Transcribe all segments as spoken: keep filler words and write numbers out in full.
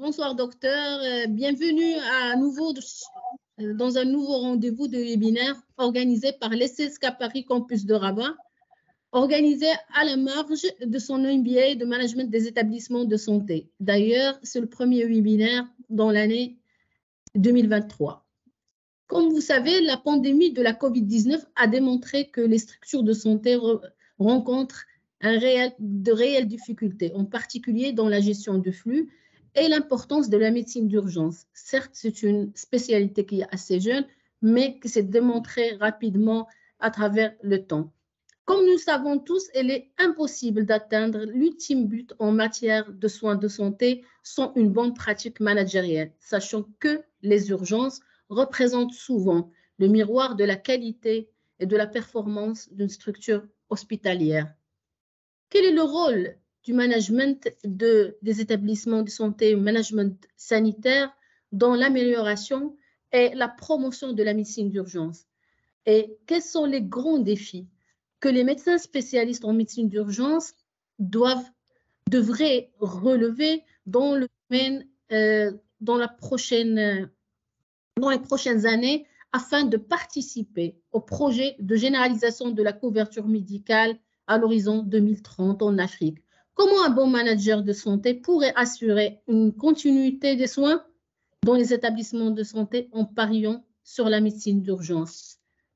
Bonsoir docteur, Euh, bienvenue à nouveau euh, dans un nouveau rendez-vous de webinaire organisé par l'E C S C A Paris Campus de Rabat, organisé à la marge de son M B A de management des établissements de santé. D'ailleurs, c'est le premier webinaire dans l'année deux mille vingt-trois. Comme vous savez, la pandémie de la COVID dix-neuf a démontré que les structures de santé rencontrent un réel, de réelles difficultés, en particulier dans la gestion de flux et l'importance de la médecine d'urgence. Certes, c'est une spécialité qui est assez jeune, mais qui s'est démontrée rapidement à travers le temps. Comme nous savons tous, il est impossible d'atteindre l'ultime but en matière de soins de santé sans une bonne pratique managérielle, sachant que les urgences représentent souvent le miroir de la qualité et de la performance d'une structure hospitalière. Quel est le rôle du management de, des établissements de santé, management sanitaire, dans l'amélioration et la promotion de la médecine d'urgence? Et quels sont les grands défis que les médecins spécialistes en médecine d'urgence doivent, devraient relever dans le domaine, euh, dans la prochaine, dans les prochaines années afin de participer au projet de généralisation de la couverture médicale à l'horizon deux mille trente en Afrique? Comment un bon manager de santé pourrait assurer une continuité des soins dans les établissements de santé en pariant sur la médecine d'urgence?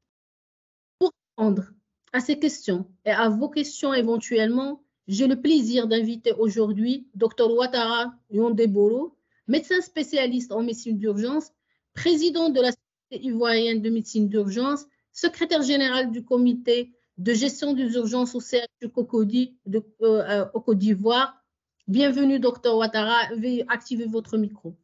Pour répondre à ces questions et à vos questions éventuellement, j'ai le plaisir d'inviter aujourd'hui Docteur Ouattara Yondebolo, médecin spécialiste en médecine d'urgence, président de la Société ivoirienne de médecine d'urgence, secrétaire général du comité de gestion des urgences au C H U Cocody de, euh, au Côte d'Ivoire. Bienvenue, Docteur Ouattara. Veuillez activer votre micro.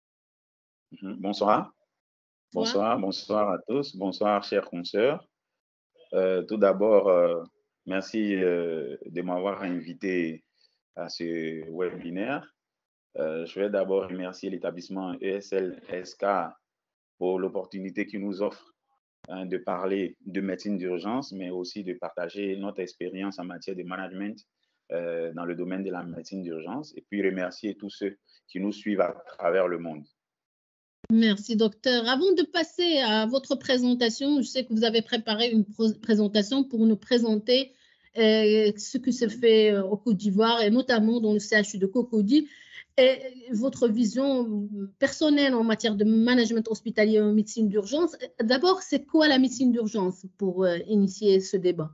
Bonsoir. Bonsoir, bonsoir à tous. Bonsoir, chers consoeurs. Euh, tout d'abord, euh, merci euh, de m'avoir invité à ce webinaire. Euh, je vais d'abord remercier l'établissement E S L S K pour l'opportunité qu'il nous offre hein, de parler de médecine d'urgence, mais aussi de partager notre expérience en matière de management euh, dans le domaine de la médecine d'urgence, et puis remercier tous ceux qui nous suivent à travers le monde. Merci, docteur. Avant de passer à votre présentation, je sais que vous avez préparé une présentation pour nous présenter euh, ce que se fait au Côte d'Ivoire et notamment dans le C H U de Cocody et votre vision personnelle en matière de management hospitalier en médecine d'urgence. D'abord, c'est quoi la médecine d'urgence pour euh, initier ce débat?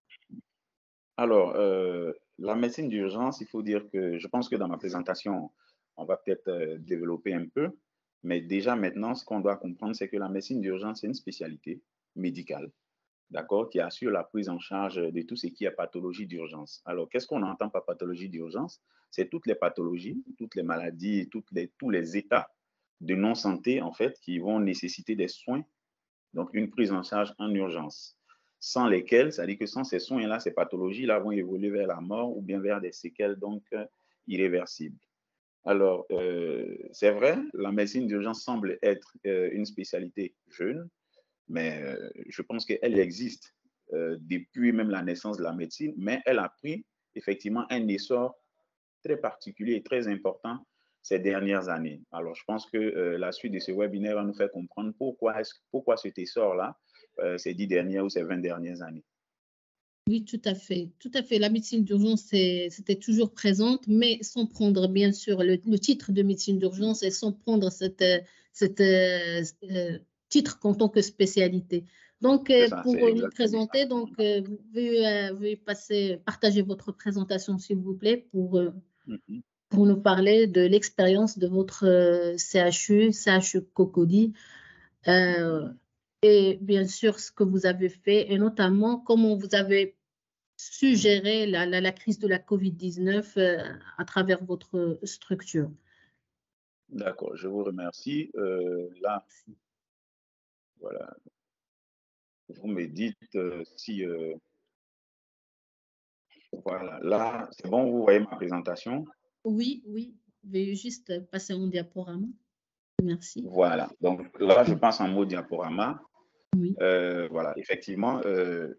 Alors, euh, la médecine d'urgence, il faut dire que je pense que dans ma présentation, on va peut-être euh, développer un peu. Mais déjà maintenant, ce qu'on doit comprendre, c'est que la médecine d'urgence, c'est une spécialité médicale, d'accord, qui assure la prise en charge de tout ce qui est pathologie d'urgence. Alors, qu'est-ce qu'on entend par pathologie d'urgence? C'est toutes les pathologies, toutes les maladies, toutes les, tous les états de non-santé, en fait, qui vont nécessiter des soins, donc une prise en charge en urgence, sans lesquels, c'est-à-dire que sans ces soins-là, ces pathologies-là vont évoluer vers la mort ou bien vers des séquelles donc euh, irréversibles. Alors, euh, c'est vrai, la médecine d'urgence semble être euh, une spécialité jeune, mais euh, je pense qu'elle existe euh, depuis même la naissance de la médecine, mais elle a pris effectivement un essor très particulier et très important ces dernières années. Alors, je pense que euh, la suite de ce webinaire va nous faire comprendre pourquoi, est-ce, pourquoi cet essor-là, euh, ces dix dernières ou ces vingt dernières années. Oui, tout à fait. Tout à fait. La médecine d'urgence, c'était toujours présente, mais sans prendre, bien sûr, le, le titre de médecine d'urgence et sans prendre cette, cette euh, titre en tant que spécialité. Donc, ça, pour nous présenter, donc, euh, vous veuillez, veuillez passer, partager votre présentation, s'il vous plaît, pour, euh, mm-hmm. pour nous parler de l'expérience de votre euh, C H U, C H U Cocody. Euh, et bien sûr ce que vous avez fait et notamment comment vous avez su gérer la, la, la crise de la COVID dix-neuf euh, à travers votre structure. D'accord, je vous remercie. Euh, là, voilà, vous me dites euh, si... Euh, voilà, là, c'est bon, vous voyez ma présentation? Oui, oui, veuillez juste passer en diaporama. Merci. Voilà, donc là, je passe en mode diaporama. Oui. Euh, voilà, effectivement, euh,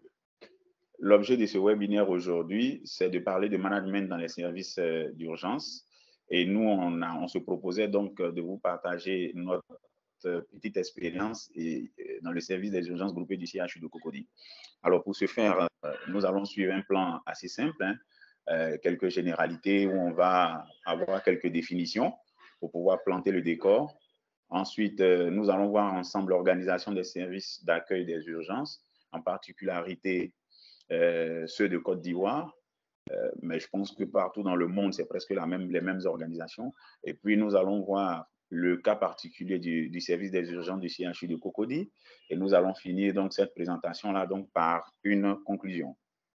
l'objet de ce webinaire aujourd'hui, c'est de parler de management dans les services euh, d'urgence. Et nous, on, a, on se proposait donc de vous partager notre petite expérience et, dans le service des urgences groupées du C H U de Cocody. Alors, pour ce faire, nous allons suivre un plan assez simple, hein, euh, quelques généralités où on va avoir quelques définitions pour pouvoir planter le décor. Ensuite, euh, nous allons voir ensemble l'organisation des services d'accueil des urgences, en particularité euh, ceux de Côte d'Ivoire. Euh, mais je pense que partout dans le monde, c'est presque la même, les mêmes organisations. Et puis, nous allons voir le cas particulier du, du service des urgences du C H U de Cocody. Et nous allons finir donc cette présentation-là donc par une conclusion.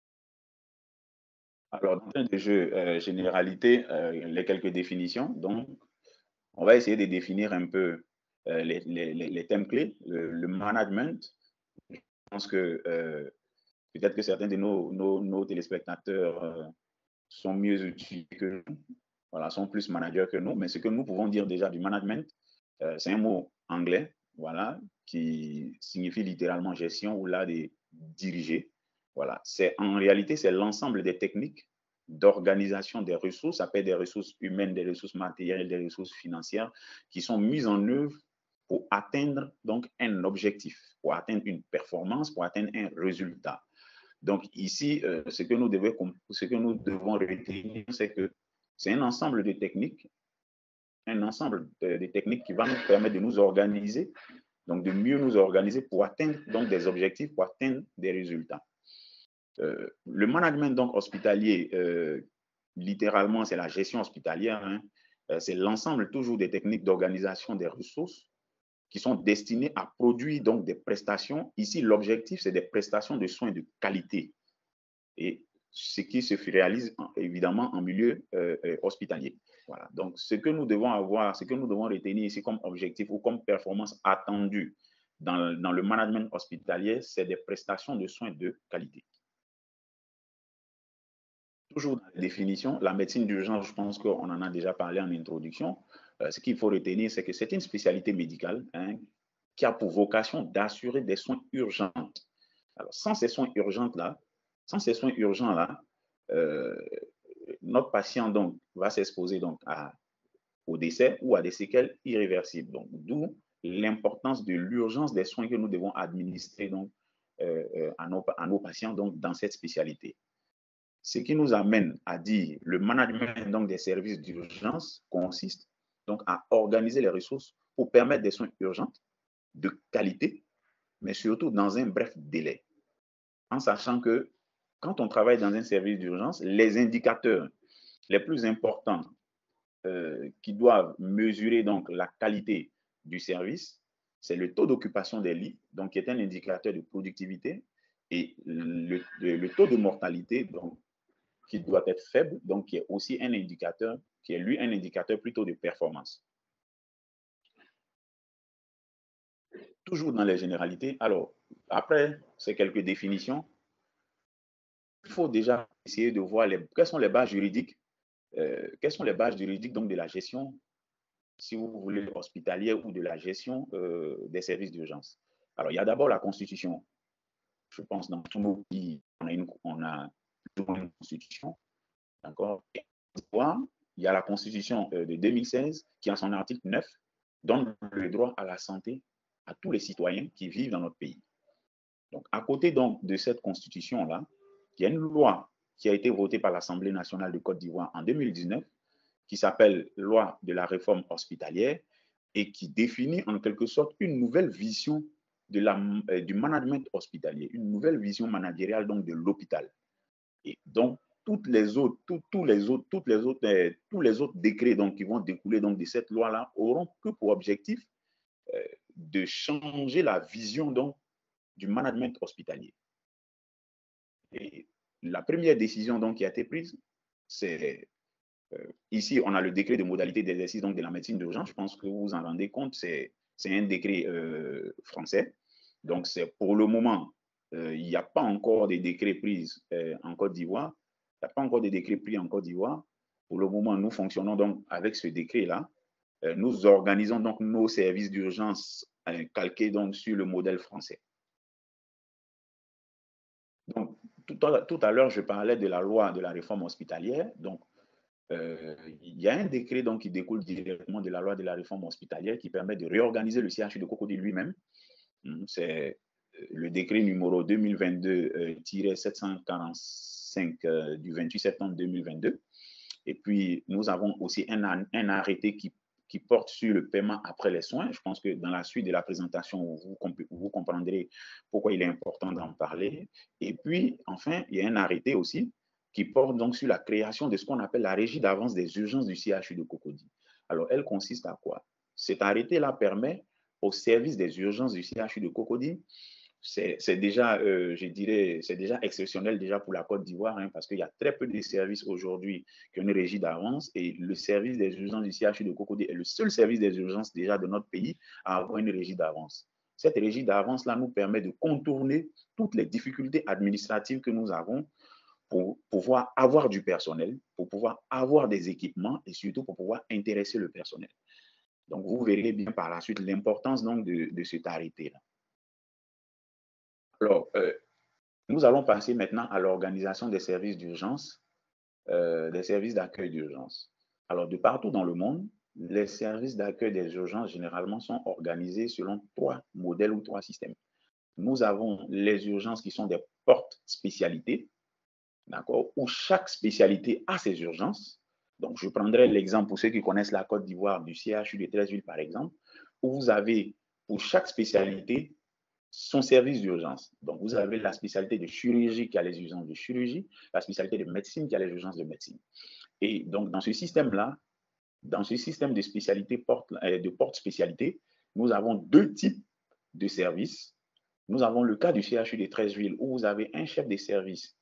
Alors, dans un des jeux euh, généralité, euh, les quelques définitions. Donc, on va essayer de définir un peu euh, les, les, les, thèmes clés, le, le management. Je pense que euh, peut-être que certains de nos, nos, nos téléspectateurs euh, sont mieux outillés que nous, voilà, sont plus managers que nous, mais ce que nous pouvons dire déjà du management, euh, c'est un mot anglais, voilà, qui signifie littéralement gestion ou là de diriger. Voilà, c'est en réalité, c'est l'ensemble des techniques d'organisation des ressources, ça peut être des ressources humaines, des ressources matérielles, des ressources financières, qui sont mises en œuvre pour atteindre donc un objectif, pour atteindre une performance, pour atteindre un résultat. Donc ici, euh, ce, que nous devons, ce que nous devons retenir, c'est que c'est un ensemble de techniques, un ensemble de, de techniques qui va nous permettre de nous organiser, donc de mieux nous organiser pour atteindre donc des objectifs, pour atteindre des résultats. Euh, le management donc hospitalier, euh, littéralement, c'est la gestion hospitalière, hein. euh, c'est l'ensemble toujours des techniques d'organisation des ressources qui sont destinées à produire donc des prestations. Ici, l'objectif, c'est des prestations de soins de qualité. Et ce qui se réalise évidemment en milieu euh, hospitalier. Voilà. Donc, ce que nous devons avoir, ce que nous devons retenir ici comme objectif ou comme performance attendue dans, dans le management hospitalier, c'est des prestations de soins de qualité. Toujours dans la définition, la médecine d'urgence, je pense qu'on en a déjà parlé en introduction. Euh, ce qu'il faut retenir, c'est que c'est une spécialité médicale, hein, qui a pour vocation d'assurer des soins urgents. Alors, sans ces soins urgents-là, sans ces soins urgents-là, euh, notre patient donc, va s'exposer donc à, au décès ou à des séquelles irréversibles. Donc, d'où l'importance de l'urgence des soins que nous devons administrer donc, euh, à, nos, à nos patients donc, dans cette spécialité. Ce qui nous amène à dire le management donc, des services d'urgence consiste donc, à organiser les ressources pour permettre des soins urgents de qualité, mais surtout dans un bref délai. En sachant que quand on travaille dans un service d'urgence, les indicateurs les plus importants euh, qui doivent mesurer donc la qualité du service, c'est le taux d'occupation des lits, donc qui est un indicateur de productivité, et le, le, le taux de mortalité, donc qui doit être faible, donc qui est aussi un indicateur, qui est lui un indicateur plutôt de performance. Toujours dans les généralités. Alors, après ces quelques définitions, il faut déjà essayer de voir les, quelles sont les bases juridiques, euh, quelles sont les bases juridiques donc de la gestion, si vous voulez, hospitalière ou de la gestion euh, des services d'urgence. Alors, il y a d'abord la Constitution. Je pense dans tous nos pays, on a une, on a une Constitution, d'accord. Il y a la Constitution de deux mille seize qui, en son article neuf, donne le droit à la santé à tous les citoyens qui vivent dans notre pays. Donc, à côté donc de cette Constitution-là, il y a une loi qui a été votée par l'Assemblée nationale de Côte d'Ivoire en deux mille dix-neuf, qui s'appelle Loi de la réforme hospitalière et qui définit en quelque sorte une nouvelle vision de la, euh, du management hospitalier, une nouvelle vision managériale donc de l'hôpital. Et donc, toutes les autres, tout, tous les autres, toutes les autres, euh, tous les autres décrets donc, qui vont découler donc, de cette loi-là auront que pour objectif euh, de changer la vision donc, du management hospitalier. Et la première décision donc, qui a été prise, c'est euh, ici, on a le décret de modalité d'exercice donc, de la médecine d'urgence. Je pense que vous vous en rendez compte, c'est un décret euh, français. Donc, c'est pour le moment, euh, il n'y a pas encore de décrets pris euh, en Côte d'Ivoire. Il n'y a pas encore de décrets pris en Côte d'Ivoire. Pour le moment, nous fonctionnons donc avec ce décret-là. Euh, nous organisons donc nos services d'urgence euh, calqués donc sur le modèle français. Donc, tout à, tout à l'heure, je parlais de la loi de la réforme hospitalière. Donc, euh, il y a un décret donc, qui découle directement de la loi de la réforme hospitalière qui permet de réorganiser le C H U de Cocody lui-même. C'est le décret numéro deux mille vingt-deux sept cent quarante-cinq euh, du vingt-huit septembre deux mille vingt-deux. Et puis, nous avons aussi un, un arrêté qui, qui porte sur le paiement après les soins. Je pense que dans la suite de la présentation, vous, vous comprendrez pourquoi il est important d'en parler. Et puis, enfin, il y a un arrêté aussi qui porte donc sur la création de ce qu'on appelle la régie d'avance des urgences du C H U de Cocody. Alors, elle consiste à quoi? Cet arrêté-là permet au service des urgences du C H U de Cocody, c'est déjà, euh, je dirais, c'est déjà exceptionnel déjà pour la Côte d'Ivoire, hein, parce qu'il y a très peu de services aujourd'hui qui ont une régie d'avance, et le service des urgences du C H U de Cocody est le seul service des urgences déjà de notre pays à avoir une régie d'avance. Cette régie d'avance-là nous permet de contourner toutes les difficultés administratives que nous avons pour pouvoir avoir du personnel, pour pouvoir avoir des équipements et surtout pour pouvoir intéresser le personnel. Donc, vous verrez bien par la suite l'importance donc de, de cet arrêté-là. Alors, euh, nous allons passer maintenant à l'organisation des services d'urgence, euh, des services d'accueil d'urgence. Alors, de partout dans le monde, les services d'accueil des urgences généralement sont organisés selon trois modèles ou trois systèmes. Nous avons les urgences qui sont des portes spécialités, d'accord, où chaque spécialité a ses urgences. Donc, je prendrai l'exemple pour ceux qui connaissent la Côte d'Ivoire du C H U de Treichville, par exemple, où vous avez pour chaque spécialité son service d'urgence. Donc, vous avez la spécialité de chirurgie qui a les urgences de chirurgie, la spécialité de médecine qui a les urgences de médecine. Et donc, dans ce système-là, dans ce système de spécialité porte, de porte spécialité, nous avons deux types de services. Nous avons le cas du C H U de Treichville où vous avez un chef de service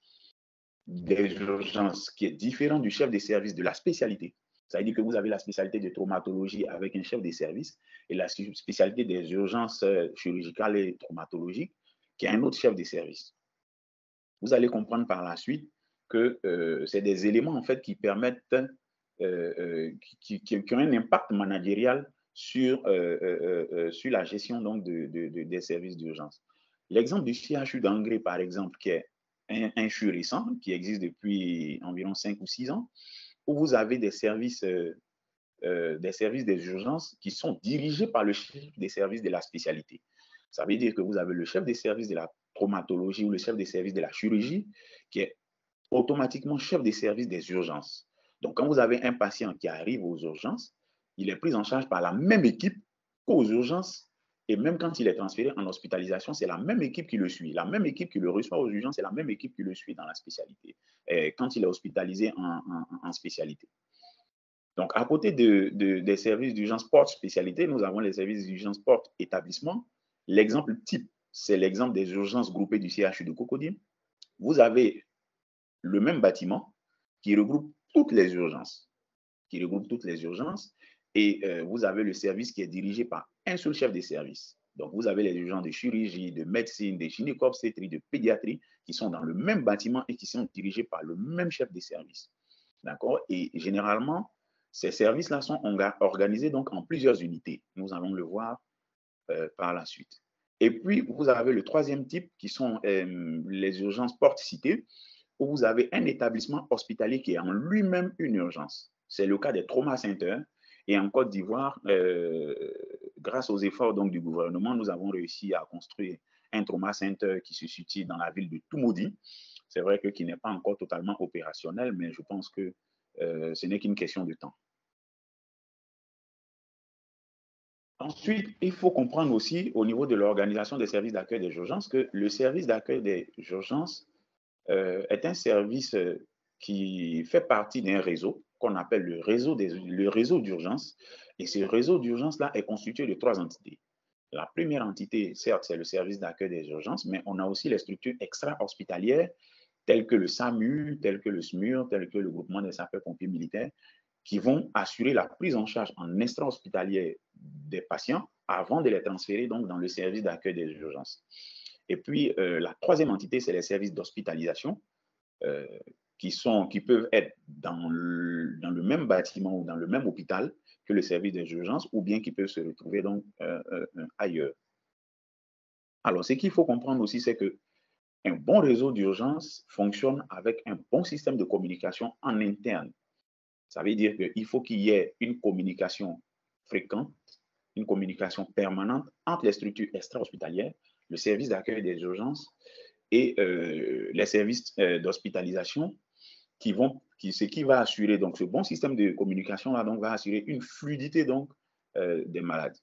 des urgences qui est différent du chef de service de la spécialité. Ça veut dire que vous avez la spécialité de traumatologie avec un chef de service et la spécialité des urgences chirurgicales et traumatologiques qui est un autre chef de service. Vous allez comprendre par la suite que euh, c'est des éléments en fait qui permettent, euh, euh, qui, qui, qui ont un impact managérial sur, euh, euh, euh, sur la gestion donc, de, de, de, des services d'urgence. L'exemple du C H U d'Angré, par exemple, qui est un, un C H U récent, qui existe depuis environ cinq ou six ans, où vous avez des services, euh, euh, des services des urgences qui sont dirigés par le chef des services de la spécialité. Ça veut dire que vous avez le chef des services de la traumatologie ou le chef des services de la chirurgie qui est automatiquement chef des services des urgences. Donc, quand vous avez un patient qui arrive aux urgences, il est pris en charge par la même équipe qu'aux urgences. Et même quand il est transféré en hospitalisation, c'est la même équipe qui le suit. La même équipe qui le reçoit aux urgences, c'est la même équipe qui le suit dans la spécialité, et quand il est hospitalisé en, en, en spécialité. Donc, à côté de, de, des services d'urgence porte spécialité, nous avons les services d'urgence porte établissement. L'exemple type, c'est l'exemple des urgences groupées du C H U de Cocody. Vous avez le même bâtiment qui regroupe toutes les urgences, qui regroupe toutes les urgences, et euh, vous avez le service qui est dirigé par un seul chef de service. Donc, vous avez les urgences de chirurgie, de médecine, de gynéco-obstétrique, de pédiatrie qui sont dans le même bâtiment et qui sont dirigés par le même chef de service. D'accord? Et généralement, ces services-là sont organisés donc en plusieurs unités. Nous allons le voir euh, par la suite. Et puis, vous avez le troisième type qui sont euh, les urgences porte-cité, où vous avez un établissement hospitalier qui est en lui-même une urgence. C'est le cas des trauma centers. Et en Côte d'Ivoire, euh, grâce aux efforts donc, du gouvernement, nous avons réussi à construire un trauma center qui se situe dans la ville de Toumoudi. C'est vrai que qui n'est pas encore totalement opérationnel, mais je pense que euh, ce n'est qu'une question de temps. Ensuite, il faut comprendre aussi au niveau de l'organisation des services d'accueil des urgences que le service d'accueil des urgences euh, est un service euh, qui fait partie d'un réseau qu'on appelle le réseau des, le réseau d'urgence. Et ce réseau d'urgence-là est constitué de trois entités. La première entité, certes, c'est le service d'accueil des urgences, mais on a aussi les structures extra-hospitalières telles que le SAMU, telles que le S M U R, telles que le groupement des sapeurs-pompiers militaires, qui vont assurer la prise en charge en extra-hospitalier des patients avant de les transférer donc, dans le service d'accueil des urgences. Et puis, euh, la troisième entité, c'est les services d'hospitalisation euh, qui, sont, qui peuvent être dans le, dans le même bâtiment ou dans le même hôpital que le service des urgences ou bien qui peuvent se retrouver donc, euh, euh, ailleurs. Alors, ce qu'il faut comprendre aussi, c'est qu'un bon réseau d'urgence fonctionne avec un bon système de communication en interne. Ça veut dire qu'il faut qu'il y ait une communication fréquente, une communication permanente entre les structures extra-hospitalières, le service d'accueil des urgences et euh, les services euh, d'hospitalisation qui vont, qui, ce qui va assurer, donc ce bon système de communication là, donc va assurer une fluidité donc euh, des malades.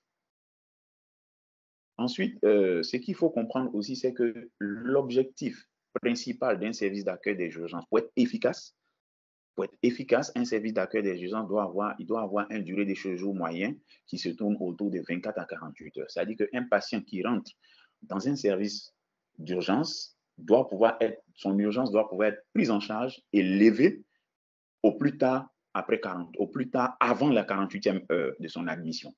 Ensuite, euh, ce qu'il faut comprendre aussi, c'est que l'objectif principal d'un service d'accueil des urgences, pour être efficace, pour être efficace, un service d'accueil des urgences doit avoir, il doit avoir une durée de séjour moyen qui se tourne autour de vingt-quatre à quarante-huit heures. C'est-à-dire qu'un patient qui rentre dans un service d'urgence doit pouvoir être, son urgence doit pouvoir être prise en charge et levée au plus tard après quarante, au plus tard avant la quarante-huitième heure de son admission.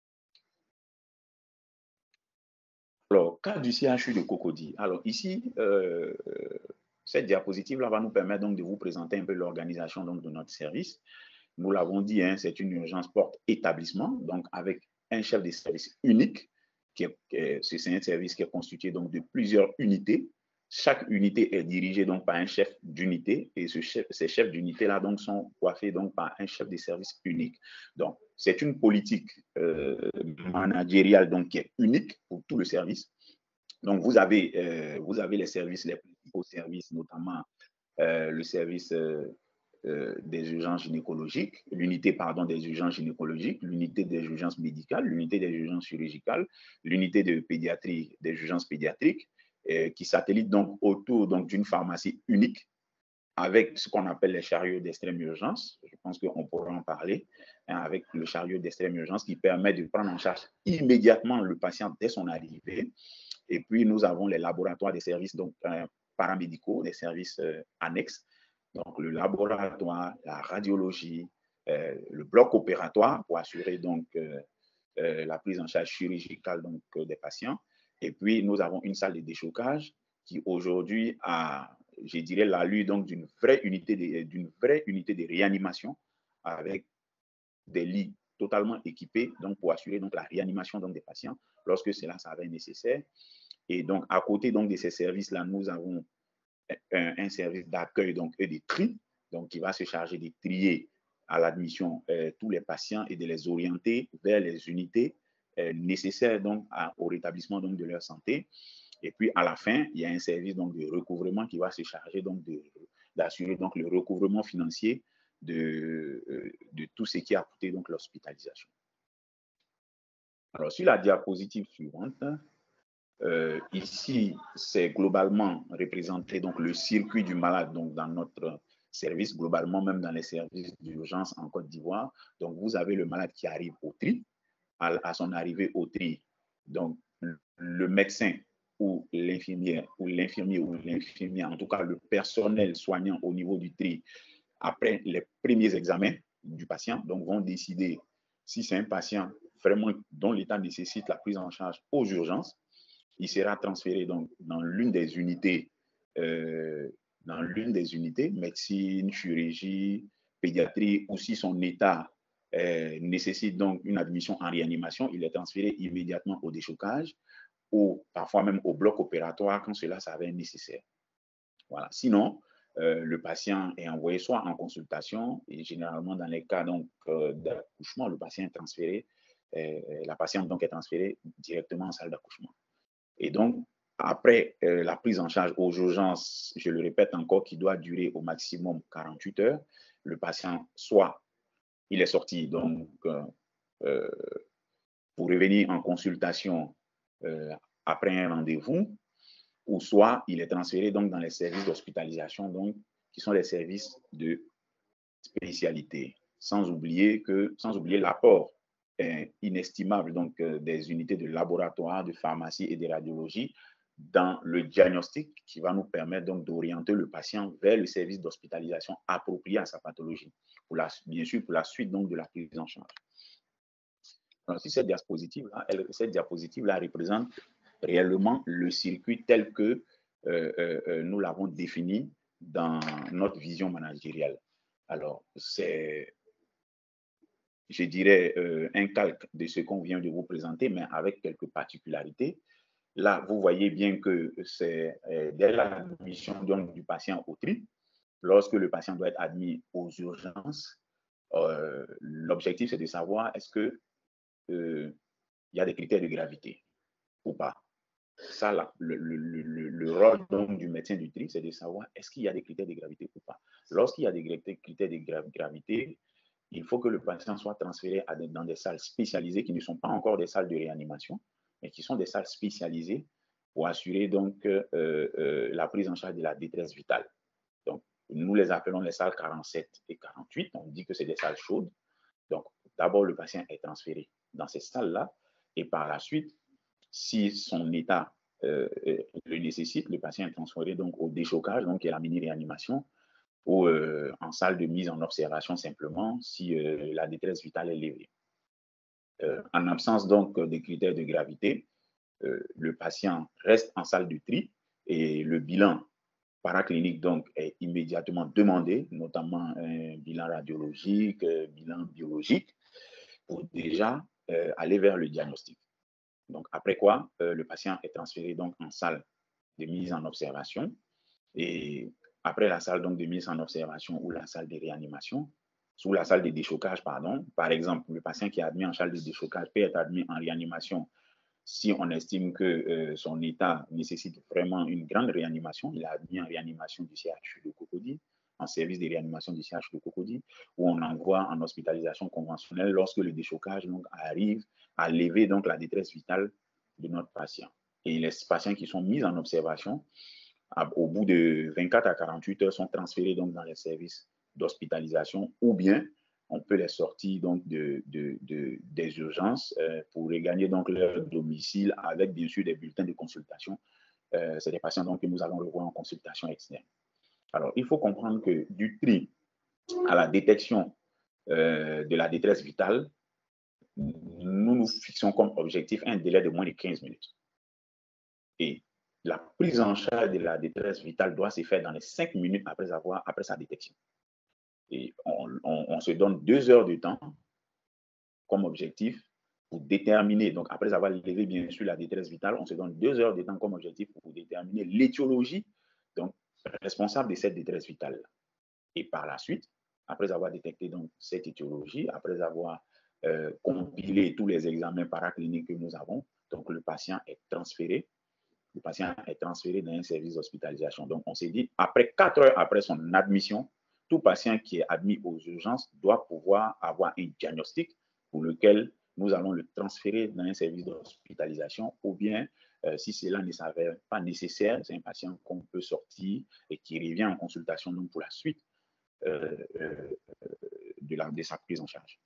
Alors, cas du C H U de Cocody. Alors, ici, euh, cette diapositive-là va nous permettre donc de vous présenter un peu l'organisation de notre service. Nous l'avons dit, hein, c'est une urgence porte-établissement, donc avec un chef de service unique. C'est un service qui est constitué donc de plusieurs unités. Chaque unité est dirigée donc par un chef d'unité et ce chef, ces chefs d'unité-là donc sont coiffés donc par un chef de service unique. Donc, c'est une politique euh, managériale donc qui est unique pour tout le service. Donc, vous avez, euh, vous avez les services, les principaux services, notamment euh, le service euh, euh, des urgences gynécologiques, l'unité pardon des urgences gynécologiques, l'unité des urgences médicales, l'unité des urgences chirurgicales, l'unité de pédiatrie des urgences pédiatriques, euh, qui satellitent donc autour donc d'une pharmacie unique avec ce qu'on appelle les chariots d'extrême urgence. Je pense qu'on pourra en parler, hein, avec le chariot d'extrême urgence qui permet de prendre en charge immédiatement le patient dès son arrivée. Et puis, nous avons les laboratoires des services donc, euh, paramédicaux, des services euh, annexes. Donc, le laboratoire, la radiologie, euh, le bloc opératoire pour assurer donc euh, euh, la prise en charge chirurgicale donc, euh, des patients. Et puis, nous avons une salle de déchocage qui aujourd'hui a, je dirais, l'allure donc d'une vraie unité de, d'une vraie unité de réanimation avec des lits totalement équipés donc, pour assurer donc, la réanimation donc, des patients lorsque cela s'avère nécessaire. Et donc, à côté donc, de ces services-là, nous avons un, un service d'accueil donc, et de tri, donc, qui va se charger de trier à l'admission euh, tous les patients et de les orienter vers les unités euh, nécessaires donc, à, au rétablissement donc, de leur santé. Et puis, à la fin, il y a un service donc, de recouvrement qui va se charger donc, de, d'assurer donc, le recouvrement financier de, euh, de tout ce qui a coûté donc, l'hospitalisation. Alors, sur la diapositive suivante, Euh, ici, c'est globalement représenté donc, le circuit du malade donc, dans notre service, globalement même dans les services d'urgence en Côte d'Ivoire. Donc, vous avez le malade qui arrive au tri. À, à son arrivée au tri, donc, le médecin ou l'infirmière ou l'infirmier ou l'infirmière, en tout cas le personnel soignant au niveau du tri, après les premiers examens du patient, donc vont décider si c'est un patient vraiment dont l'état nécessite la prise en charge aux urgences. Il sera transféré donc dans l'une des unités, euh, dans l'une des unités, médecine, chirurgie, pédiatrie, ou si son état euh, nécessite donc une admission en réanimation, il est transféré immédiatement au déchocage ou parfois même au bloc opératoire quand cela s'avère nécessaire. Voilà. Sinon, euh, le patient est envoyé soit en consultation, et généralement dans les cas donc, euh, d'accouchement, le patient est transféré, euh, la patiente donc est transférée directement en salle d'accouchement. Et donc, après euh, la prise en charge aux urgences, je le répète encore, qui doit durer au maximum quarante-huit heures, le patient, soit il est sorti donc, euh, pour revenir en consultation euh, après un rendez-vous, ou soit il est transféré donc, dans les services d'hospitalisation, donc, qui sont les services de spécialité, sans oublier, que, sans oublier l'apport inestimable donc, euh, des unités de laboratoire, de pharmacie et de radiologie dans le diagnostic qui va nous permettre donc d'orienter le patient vers le service d'hospitalisation approprié à sa pathologie, pour la, bien sûr pour la suite donc, de la prise en charge. Alors, si cette diapositive-là, elle, cette diapositive-là représente réellement le circuit tel que euh, euh, nous l'avons défini dans notre vision managériale. Alors, c'est, je dirais, euh, un calque de ce qu'on vient de vous présenter, mais avec quelques particularités. Là, vous voyez bien que c'est euh, dès l'admission du patient au tri, lorsque le patient doit être admis aux urgences, Euh, L'objectif, c'est de savoir est-ce que euh, il y a des critères de gravité ou pas. Ça, là, le, le, le, le rôle donc, du médecin du tri, c'est de savoir est-ce qu'il y a des critères de gravité ou pas. Lorsqu'il y a des critères de gravité, il faut que le patient soit transféré à des, dans des salles spécialisées qui ne sont pas encore des salles de réanimation, mais qui sont des salles spécialisées pour assurer donc euh, euh, la prise en charge de la détresse vitale. Donc, nous les appelons les salles quarante-sept et quarante-huit. On dit que c'est des salles chaudes. Donc, d'abord, le patient est transféré dans ces salles-là et par la suite, si son état euh, le nécessite, le patient est transféré donc au déchocage, donc qui est la mini-réanimation, ou euh, en salle de mise en observation simplement si euh, la détresse vitale est levée. Euh, en absence donc des critères de gravité, euh, le patient reste en salle de tri et le bilan paraclinique donc est immédiatement demandé, notamment un bilan radiologique, un bilan biologique, pour déjà euh, aller vers le diagnostic. Donc après quoi, euh, le patient est transféré donc en salle de mise en observation et après la salle donc de mise en observation ou la salle de réanimation, sous la salle de déchocage, pardon, par exemple, le patient qui est admis en salle de déchocage peut être admis en réanimation si on estime que euh, son état nécessite vraiment une grande réanimation. Il est admis en réanimation du C H U de Cocody, en service de réanimation du C H U de Cocody, où on envoie en hospitalisation conventionnelle lorsque le déchocage donc, arrive à lever donc, la détresse vitale de notre patient. Et les patients qui sont mis en observation, au bout de vingt-quatre à quarante-huit heures, sont transférés donc, dans les services d'hospitalisation ou bien on peut les sortir donc de, de, de, des urgences euh, pour regagner donc leur domicile avec bien sûr des bulletins de consultation. Euh, c'est des patients donc, que nous allons revoir en consultation externe. Alors, il faut comprendre que du tri à la détection euh, de la détresse vitale, nous nous fixons comme objectif un délai de moins de quinze minutes. Et la prise en charge de la détresse vitale doit se faire dans les cinq minutes après, avoir, après sa détection. Et on, on, on se donne deux heures de temps comme objectif pour déterminer, donc après avoir levé bien sûr la détresse vitale, on se donne deux heures de temps comme objectif pour déterminer l'étiologie donc responsable de cette détresse vitale. Et par la suite, après avoir détecté donc cette étiologie, après avoir euh, compilé tous les examens paracliniques que nous avons, donc le patient est transféré, le patient est transféré dans un service d'hospitalisation. Donc on s'est dit, après quatre heures après son admission, tout patient qui est admis aux urgences doit pouvoir avoir un diagnostic pour lequel nous allons le transférer dans un service d'hospitalisation ou bien, euh, si cela ne s'avère pas nécessaire, c'est un patient qu'on peut sortir et qui revient en consultation donc pour la suite euh, euh, de, la, de sa prise en charge.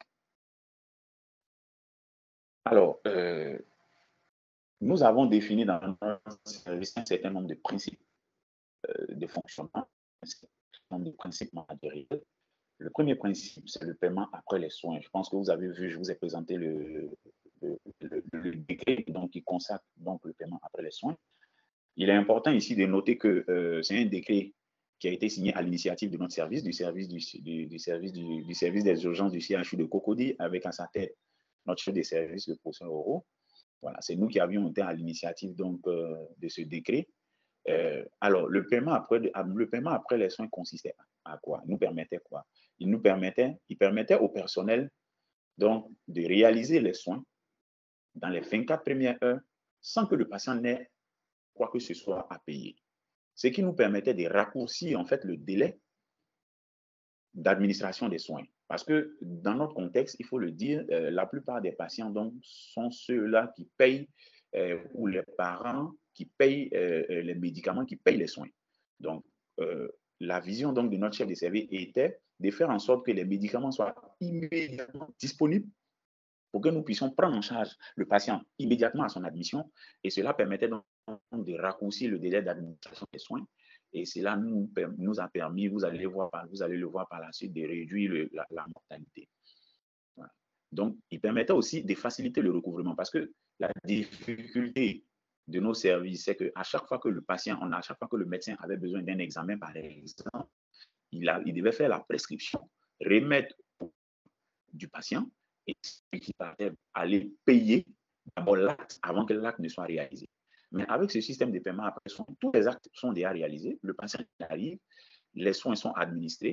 Alors, euh, nous avons défini dans notre service un certain nombre de principes euh, de fonctionnement, un certain nombre de principes matériels. Le premier principe, c'est le paiement après les soins. Je pense que vous avez vu, je vous ai présenté le, le, le, le décret donc, qui consacre donc, le paiement après les soins. Il est important ici de noter que euh, c'est un décret qui a été signé à l'initiative de notre service, du service, du, du, du, service, du, du service des urgences du C H U de Cocody, avec à sa tête notre chef de service, le professeur Oro. Voilà, c'est nous qui avions été à l'initiative donc euh, de ce décret. Euh, alors, le paiement, après, le paiement après les soins consistait à quoi? Il nous permettait quoi? Il nous permettait, il permettait au personnel donc, de réaliser les soins dans les vingt-quatre premières heures sans que le patient n'ait quoi que ce soit à payer. Ce qui nous permettait de raccourcir en fait le délai d'administration des soins. Parce que dans notre contexte, il faut le dire, euh, la plupart des patients donc, sont ceux-là qui payent euh, ou les parents qui payent euh, les médicaments, qui payent les soins. Donc, euh, la vision donc, de notre chef de service était de faire en sorte que les médicaments soient immédiatement disponibles pour que nous puissions prendre en charge le patient immédiatement à son admission. Et cela permettait donc de raccourcir le délai d'administration des soins. Et cela nous, nous a permis, vous allez, voir, vous allez le voir par la suite, de réduire le, la, la mortalité. Voilà. Donc, il permettait aussi de faciliter le recouvrement parce que la difficulté de nos services, c'est qu'à chaque fois que le patient, on a, à chaque fois que le médecin avait besoin d'un examen, par exemple, il, a, il devait faire la prescription, remettre du patient et qui partait aller payer d'abord l'acte avant que l'acte ne soit réalisé. Mais avec ce système de paiement après soins, tous les actes sont déjà réalisés, le patient arrive, les soins sont administrés,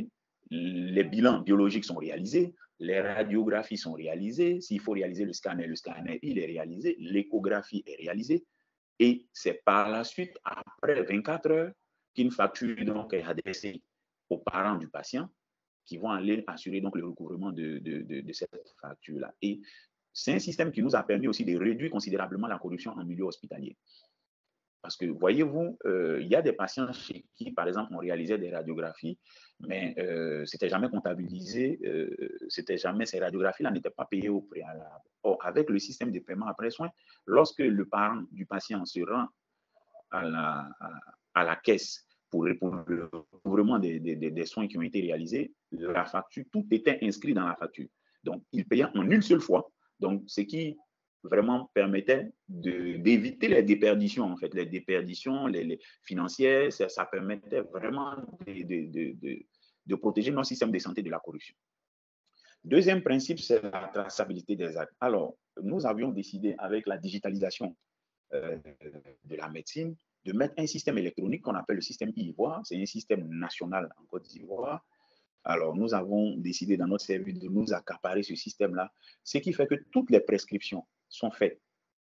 les bilans biologiques sont réalisés, les radiographies sont réalisées, s'il faut réaliser le scanner, le scanner, il est réalisé, l'échographie est réalisée, et c'est par la suite, après vingt-quatre heures, qu'une facture donc, est adressée aux parents du patient qui vont aller assurer donc, le recouvrement de, de, de, de cette facture-là. Et c'est un système qui nous a permis aussi de réduire considérablement la corruption en milieu hospitalier. Parce que, voyez-vous, euh, il y a des patients chez qui, par exemple, on réalisait des radiographies, mais euh, ce n'était jamais comptabilisé, euh, c'était jamais, ces radiographies-là n'étaient pas payées au préalable. Or, avec le système de paiement après soin, lorsque le parent du patient se rend à la, à, à la caisse pour répondre au recouvrement des, des, des soins qui ont été réalisés, la facture, tout était inscrit dans la facture. Donc, il payait en une seule fois. Donc, ce qui vraiment permettait d'éviter les déperditions, en fait, les déperditions les, les financières, ça, ça permettait vraiment de, de, de, de protéger notre système de santé de la corruption. Deuxième principe, c'est la traçabilité des actes. Alors, nous avions décidé avec la digitalisation euh, de la médecine de mettre un système électronique qu'on appelle le système e-Ivoire. C'est un système national en Côte d'Ivoire. Alors, nous avons décidé dans notre service de nous accaparer ce système-là, ce qui fait que toutes les prescriptions sont faites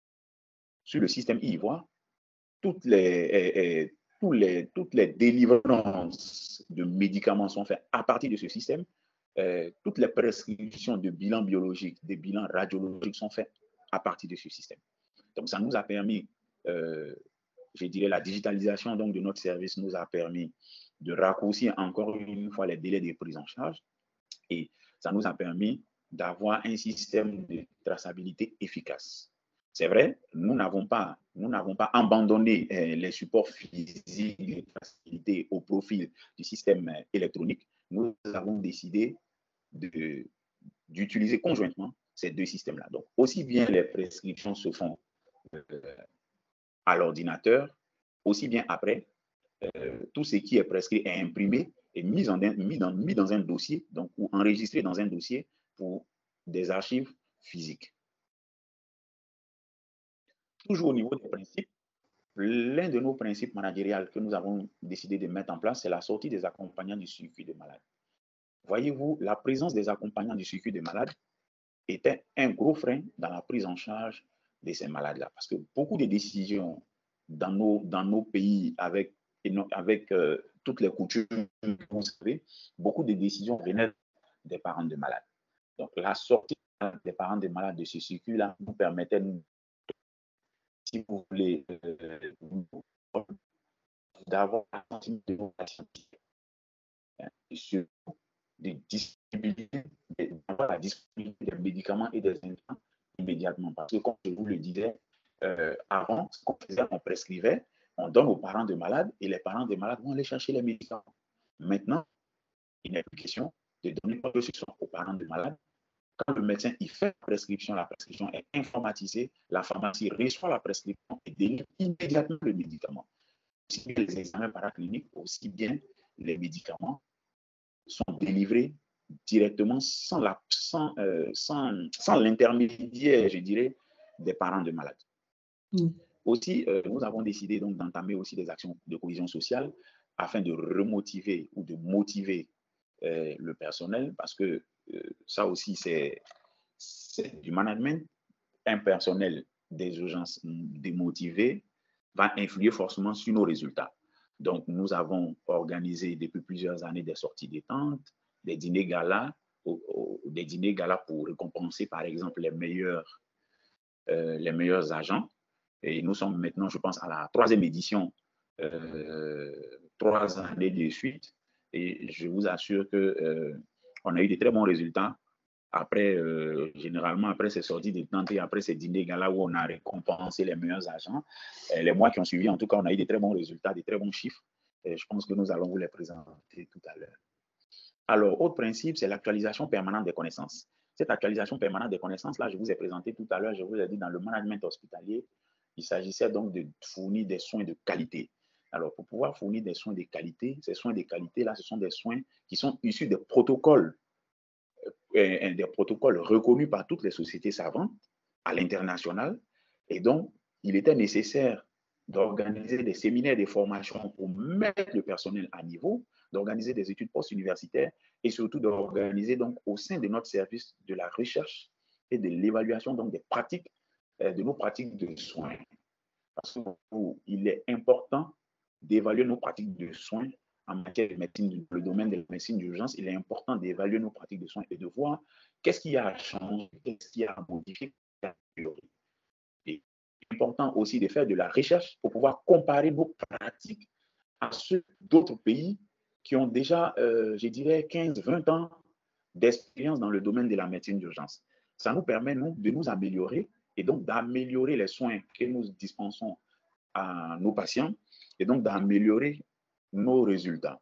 sur le système e-Ivoire. Toutes les, eh, eh, tous les, toutes les délivrances de médicaments sont faites à partir de ce système. Euh, toutes les prescriptions de bilans biologiques, des bilans radiologiques sont faites à partir de ce système. Donc, ça nous a permis, euh, je dirais, la digitalisation donc, de notre service nous a permis de raccourcir encore une fois les délais de prise en charge et ça nous a permis d'avoir un système de traçabilité efficace. C'est vrai, nous n'avons pas, nous n'avons pas abandonné euh, les supports physiques de traçabilité au profil du système euh, électronique. Nous avons décidé d'utiliser conjointement ces deux systèmes-là. Donc, aussi bien les prescriptions se font euh, à l'ordinateur, aussi bien après, euh, tout ce qui est prescrit est imprimé et mis, en, mis, dans, mis dans un dossier, donc, ou enregistré dans un dossier pour des archives physiques. Toujours au niveau des principes, l'un de nos principes managériels que nous avons décidé de mettre en place, c'est la sortie des accompagnants du circuit de malades. Voyez-vous, la présence des accompagnants du circuit de malades était un gros frein dans la prise en charge de ces malades-là. Parce que beaucoup de décisions dans nos, dans nos pays, avec, avec euh, toutes les coutumes que vous savez, beaucoup de décisions venaient des parents de malades. Donc, la sortie des parents de malades de ce circuit-là nous permettait, si vous voulez, euh, d'avoir un sentiment de vocation sur de disponibilité, d'avoir la disponibilité des médicaments et des intrants immédiatement. Parce que, comme je vous le disais, euh, avant, ce qu'on faisait, on prescrivait, on donne aux parents de malades et les parents des malades vont aller chercher les médicaments. Maintenant, il n'est plus question de donner quoi que ce soit aux parents de malades. Quand le médecin il fait la prescription, la prescription est informatisée, la pharmacie reçoit la prescription et délivre immédiatement le médicament. Aussi bien les examens paracliniques, aussi bien les médicaments sont délivrés directement sans, la, sans, euh, sans, sans l'intermédiaire, je dirais, des parents de malades. Mm. Aussi, euh, nous avons décidé donc d'entamer aussi des actions de cohésion sociale afin de remotiver ou de motiver euh, le personnel parce que euh, ça aussi, c'est du management. Un personnel des urgences démotivé va influer forcément sur nos résultats. Donc, nous avons organisé depuis plusieurs années des sorties détente, des dîners galas, des dîners galas pour récompenser, par exemple, les meilleurs, euh, les meilleurs agents. Et nous sommes maintenant, je pense, à la troisième édition, euh, trois années de suite. Et je vous assure qu'on euh, a eu de très bons résultats. Après, euh, généralement, après ces sorties détente et après ces dîners galas où on a récompensé les meilleurs agents, euh, les mois qui ont suivi, en tout cas, on a eu de très bons résultats, de très bons chiffres. Et je pense que nous allons vous les présenter tout à l'heure. Alors, autre principe, c'est l'actualisation permanente des connaissances. Cette actualisation permanente des connaissances, là, je vous ai présenté tout à l'heure, je vous ai dit dans le management hospitalier, il s'agissait donc de fournir des soins de qualité. Alors, pour pouvoir fournir des soins de qualité, ces soins de qualité-là, ce sont des soins qui sont issus des protocoles des protocoles reconnus par toutes les sociétés savantes à l'international. Et donc, il était nécessaire d'organiser des séminaires de formation pour mettre le personnel à niveau. d'organiser des études post-universitaires et surtout d'organiser donc au sein de notre service de la recherche et de l'évaluation donc des pratiques, euh, de nos pratiques de soins. Parce qu'il est important d'évaluer nos pratiques de soins en matière de médecine, le domaine de la médecine d'urgence. Il est important d'évaluer nos pratiques de soins et de voir qu'est-ce qu'il y a à changer, qu'est-ce qu'il y a à modifier, qu'est-ce qu'il y a à améliorer. Et c'est important aussi de faire de la recherche pour pouvoir comparer nos pratiques à ceux d'autres pays qui ont déjà, euh, je dirais, quinze, vingt ans d'expérience dans le domaine de la médecine d'urgence. Ça nous permet, nous, de nous améliorer et donc d'améliorer les soins que nous dispensons à nos patients et donc d'améliorer nos résultats.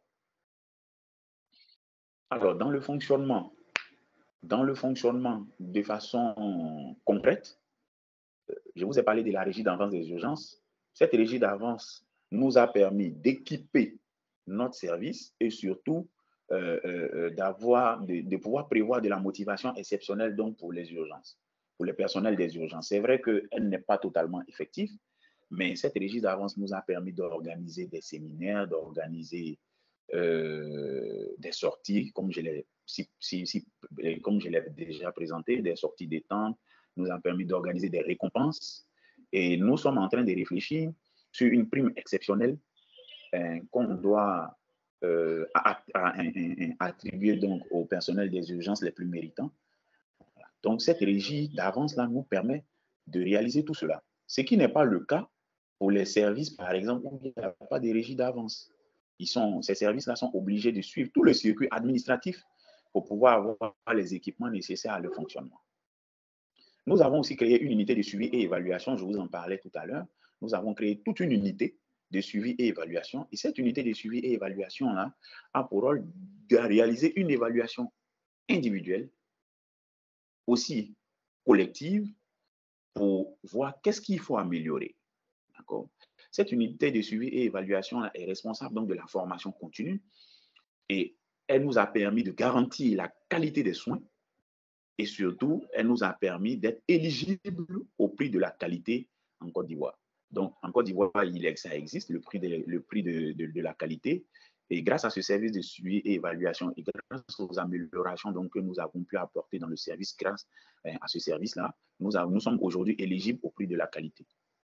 Alors, dans le fonctionnement, dans le fonctionnement de façon concrète, je vous ai parlé de la régie d'avance des urgences. Cette régie d'avance nous a permis d'équiper notre service et surtout euh, euh, d'avoir, de, de pouvoir prévoir de la motivation exceptionnelle donc pour les urgences, pour le personnel des urgences. C'est vrai qu'elle n'est pas totalement effective, mais cette régie d'avance nous a permis d'organiser des séminaires, d'organiser euh, des sorties, comme je l'ai si, si, si, comme je l'ai déjà présenté, des sorties détente, nous a permis d'organiser des récompenses. Et nous sommes en train de réfléchir sur une prime exceptionnelle euh, qu'on doit euh, à, à, à, à attribuer donc au personnel des urgences les plus méritants. Donc, cette régie d'avance-là nous permet de réaliser tout cela. Ce qui n'est pas le cas pour les services, par exemple, où il n'y a pas de régie d'avance. Ils sont, ces services-là sont obligés de suivre tout le circuit administratif pour pouvoir avoir les équipements nécessaires à leur fonctionnement. Nous avons aussi créé une unité de suivi et évaluation, je vous en parlais tout à l'heure. Nous avons créé toute une unité de suivi et évaluation. Et cette unité de suivi et évaluation-là a pour rôle de réaliser une évaluation individuelle, aussi collective, pour voir qu'est-ce qu'il faut améliorer. D'accord? Cette unité de suivi et évaluation est responsable donc de la formation continue et elle nous a permis de garantir la qualité des soins et surtout, elle nous a permis d'être éligibles au prix de la qualité en Côte d'Ivoire. Donc, en Côte d'Ivoire, ça existe, le prix, de, le prix de, de, de la qualité. Et grâce à ce service de suivi et évaluation et grâce aux améliorations donc, que nous avons pu apporter dans le service, grâce à ce service-là, nous, nous sommes aujourd'hui éligibles au prix de la qualité.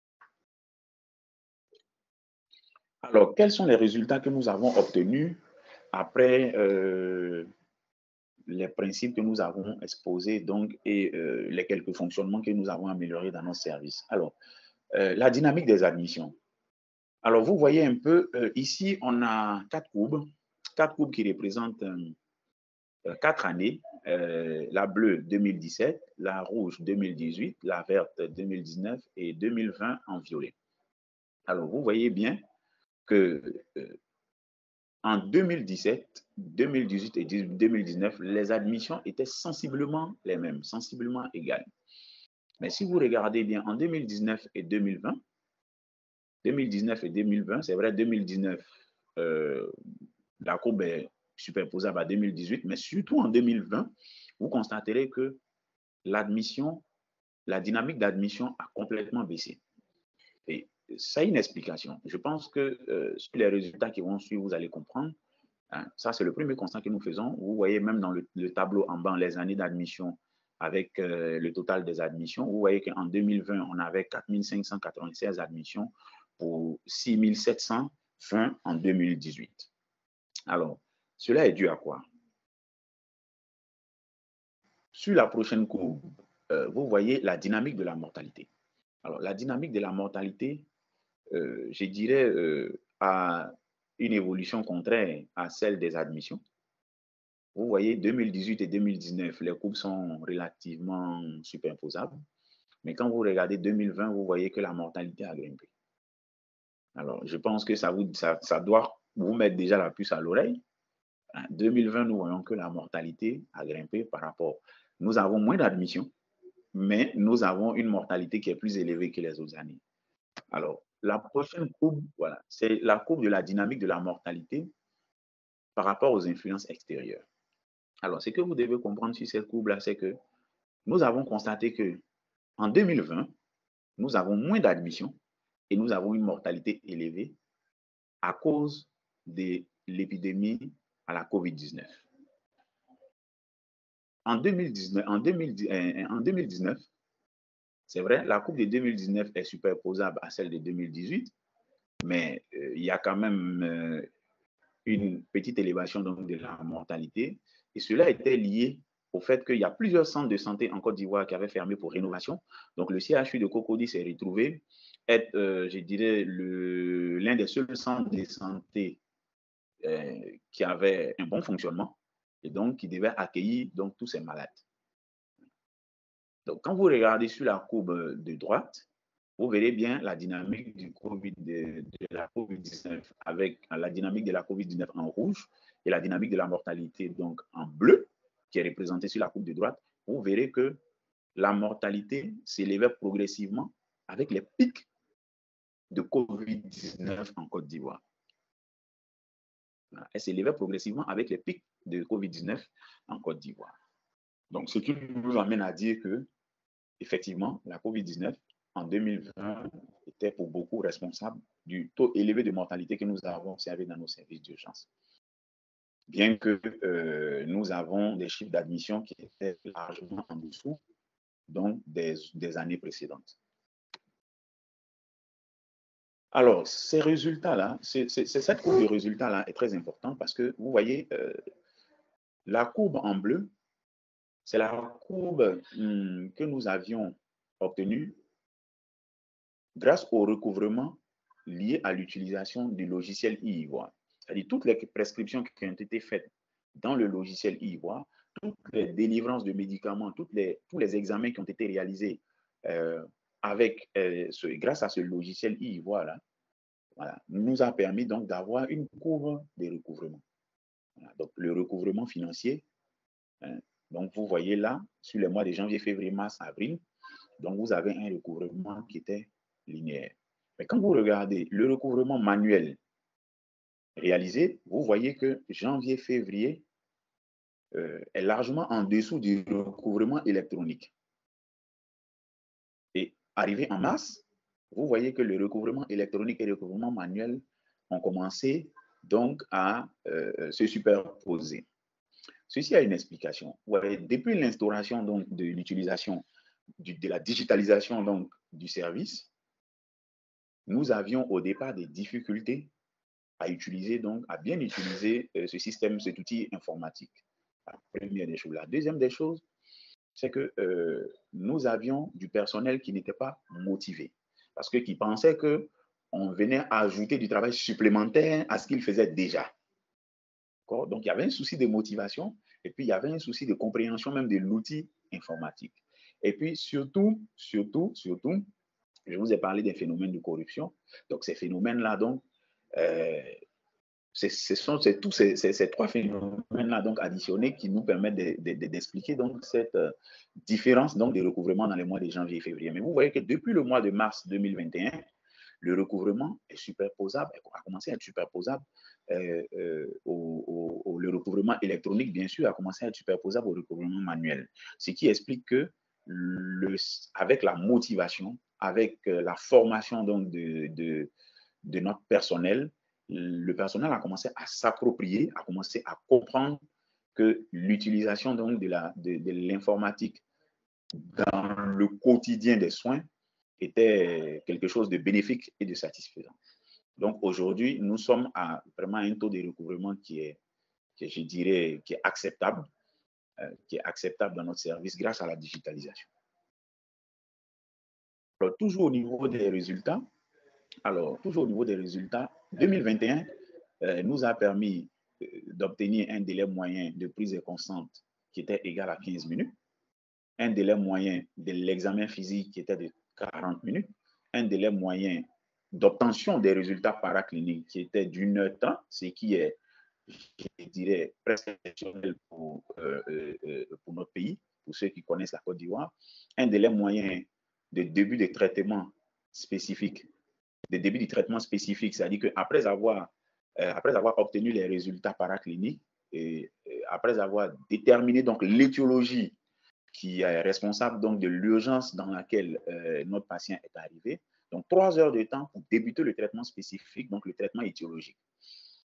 Alors, quels sont les résultats que nous avons obtenus après euh, les principes que nous avons exposés donc, et euh, les quelques fonctionnements que nous avons améliorés dans nos services? Alors, euh, la dynamique des admissions. Alors, vous voyez un peu, euh, ici, on a quatre courbes, quatre courbes qui représentent euh, quatre années. Euh, la bleue, deux mille dix-sept, la rouge, deux mille dix-huit, la verte, deux mille dix-neuf et deux mille vingt en violet. Alors, vous voyez bien que euh, en deux mille dix-sept, deux mille dix-huit et deux mille dix-neuf, les admissions étaient sensiblement les mêmes, sensiblement égales. Mais si vous regardez bien, en deux mille dix-neuf et deux mille vingt, deux mille dix-neuf et deux mille vingt, c'est vrai, deux mille dix-neuf, euh, la courbe est superposable à deux mille dix-huit, mais surtout en deux mille vingt, vous constaterez que l'admission, la dynamique d'admission a complètement baissé. Et ça a une explication. Je pense que euh, sur les résultats qui vont suivre, vous allez comprendre. Hein, ça, c'est le premier constat que nous faisons. Vous voyez même dans le, le tableau en bas, les années d'admission avec euh, le total des admissions. Vous voyez qu'en deux mille vingt, on avait quatre mille cinq cent quatre-vingt-seize admissions pour six mille sept cent vingt en deux mille dix-huit. Alors, cela est dû à quoi? Sur la prochaine courbe, euh, vous voyez la dynamique de la mortalité. Alors, la dynamique de la mortalité, euh, je dirais, euh, a une évolution contraire à celle des admissions. Vous voyez, deux mille dix-huit et deux mille dix-neuf, les courbes sont relativement superposables. Mais quand vous regardez deux mille vingt, vous voyez que la mortalité a grimpé. Alors, je pense que ça, vous, ça, ça doit vous mettre déjà la puce à l'oreille. En deux mille vingt, nous voyons que la mortalité a grimpé par rapport. Nous avons moins d'admissions, mais nous avons une mortalité qui est plus élevée que les autres années. Alors, la prochaine courbe, voilà, c'est la courbe de la dynamique de la mortalité par rapport aux influences extérieures. Alors, ce que vous devez comprendre sur cette courbe-là, c'est que nous avons constaté que en deux mille vingt, nous avons moins d'admissions et nous avons une mortalité élevée à cause de l'épidémie à la COVID dix-neuf. En deux mille dix-neuf, en deux mille dix, en deux mille dix-neuf, c'est vrai, la courbe de deux mille dix-neuf est superposable à celle de deux mille dix-huit, mais euh, il y a quand même euh, une petite élévation donc, de la mortalité. Et cela était lié au fait qu'il y a plusieurs centres de santé en Côte d'Ivoire qui avaient fermé pour rénovation. Donc, le C H U de Cocody s'est retrouvé être, euh, je dirais, l'un des seuls centres de santé euh, qui avait un bon fonctionnement et donc qui devait accueillir donc, tous ces malades. Donc, quand vous regardez sur la courbe de droite, vous verrez bien la dynamique du COVID, de, de la COVID dix-neuf avec la dynamique de la COVID dix-neuf en rouge et la dynamique de la mortalité donc en bleu, qui est représentée sur la courbe de droite. Vous verrez que la mortalité s'élevait progressivement avec les pics de COVID dix-neuf en Côte d'Ivoire. Elle s'élevait progressivement avec les pics de COVID dix-neuf en Côte d'Ivoire. Donc, ce qui nous amène à dire que, effectivement, la COVID dix-neuf en deux mille vingt était pour beaucoup responsable du taux élevé de mortalité que nous avons observé dans nos services d'urgence. Bien que euh, nous avons des chiffres d'admission qui étaient largement en dessous donc des, des années précédentes. Alors, ces résultats-là, c'est, c'est, c'est cette courbe de résultats-là est très importante parce que vous voyez, euh, la courbe en bleu, c'est la courbe hum, que nous avions obtenue grâce au recouvrement lié à l'utilisation du logiciel e-Ivoire. C'est-à-dire toutes les prescriptions qui ont été faites dans le logiciel e-Ivoire, toutes les délivrances de médicaments, toutes les, tous les examens qui ont été réalisés euh, avec, euh, ce, grâce à ce logiciel e-Ivoire-là, voilà, nous a permis donc d'avoir une courbe de recouvrement. Voilà, donc le recouvrement financier, hein, donc vous voyez là, sur les mois de janvier, février, mars, avril, donc vous avez un recouvrement qui était linéaire. Mais quand vous regardez le recouvrement manuel réalisé, vous voyez que janvier, février euh, est largement en dessous du recouvrement électronique. Et arrivé en mars, vous voyez que le recouvrement électronique et le recouvrement manuel ont commencé donc à euh, se superposer. Ceci a une explication. Ouais, depuis l'instauration donc de l'utilisation de la digitalisation donc du service, nous avions au départ des difficultés à utiliser donc à bien utiliser euh, ce système, cet outil informatique. La première des choses. La deuxième des choses, c'est que euh, nous avions du personnel qui n'était pas motivé parce que qui pensait que on venait ajouter du travail supplémentaire à ce qu'il faisait déjà. Donc, il y avait un souci de motivation et puis il y avait un souci de compréhension même de l'outil informatique. Et puis, surtout, surtout, surtout, je vous ai parlé des phénomènes de corruption. Donc, ces phénomènes-là, donc, euh, ce sont tous ces, ces, ces trois phénomènes-là donc additionnés qui nous permettent de, de, de, d'expliquer donc cette euh, différence donc de recouvrement dans les mois de janvier et février. Mais vous voyez que depuis le mois de mars deux mille vingt et un, le recouvrement est superposable, a commencé à être superposable euh, euh, au, au, au, le recouvrement électronique, bien sûr, a commencé à être superposable au recouvrement manuel. Ce qui explique que le, avec la motivation, avec euh, la formation donc de, de, de notre personnel, le personnel a commencé à s'approprier, a commencé à comprendre que l'utilisation donc de, la, de, de l'informatique dans le quotidien des soins était quelque chose de bénéfique et de satisfaisant. Donc aujourd'hui, nous sommes à vraiment un taux de recouvrement qui est, qui, je dirais, qui est acceptable, euh, qui est acceptable dans notre service grâce à la digitalisation. Alors, toujours au niveau des résultats, alors, toujours au niveau des résultats, deux mille vingt et un euh, nous a permis euh, d'obtenir un délai moyen de prise de conscience qui était égal à quinze minutes, un délai moyen de l'examen physique qui était de quarante minutes, un délai moyen d'obtention des résultats paracliniques qui était d'une heure trente, ce qui est, je dirais, presque exceptionnel pour, euh, euh, pour notre pays, pour ceux qui connaissent la Côte d'Ivoire, un délai moyen de début de traitement spécifique, de début du traitement spécifique, c'est-à-dire qu'après avoir, euh, après avoir obtenu les résultats paracliniques, et, et après avoir déterminé donc l'étiologie qui est responsable donc de l'urgence dans laquelle euh, notre patient est arrivé. Donc, trois heures de temps pour débuter le traitement spécifique, donc le traitement étiologique.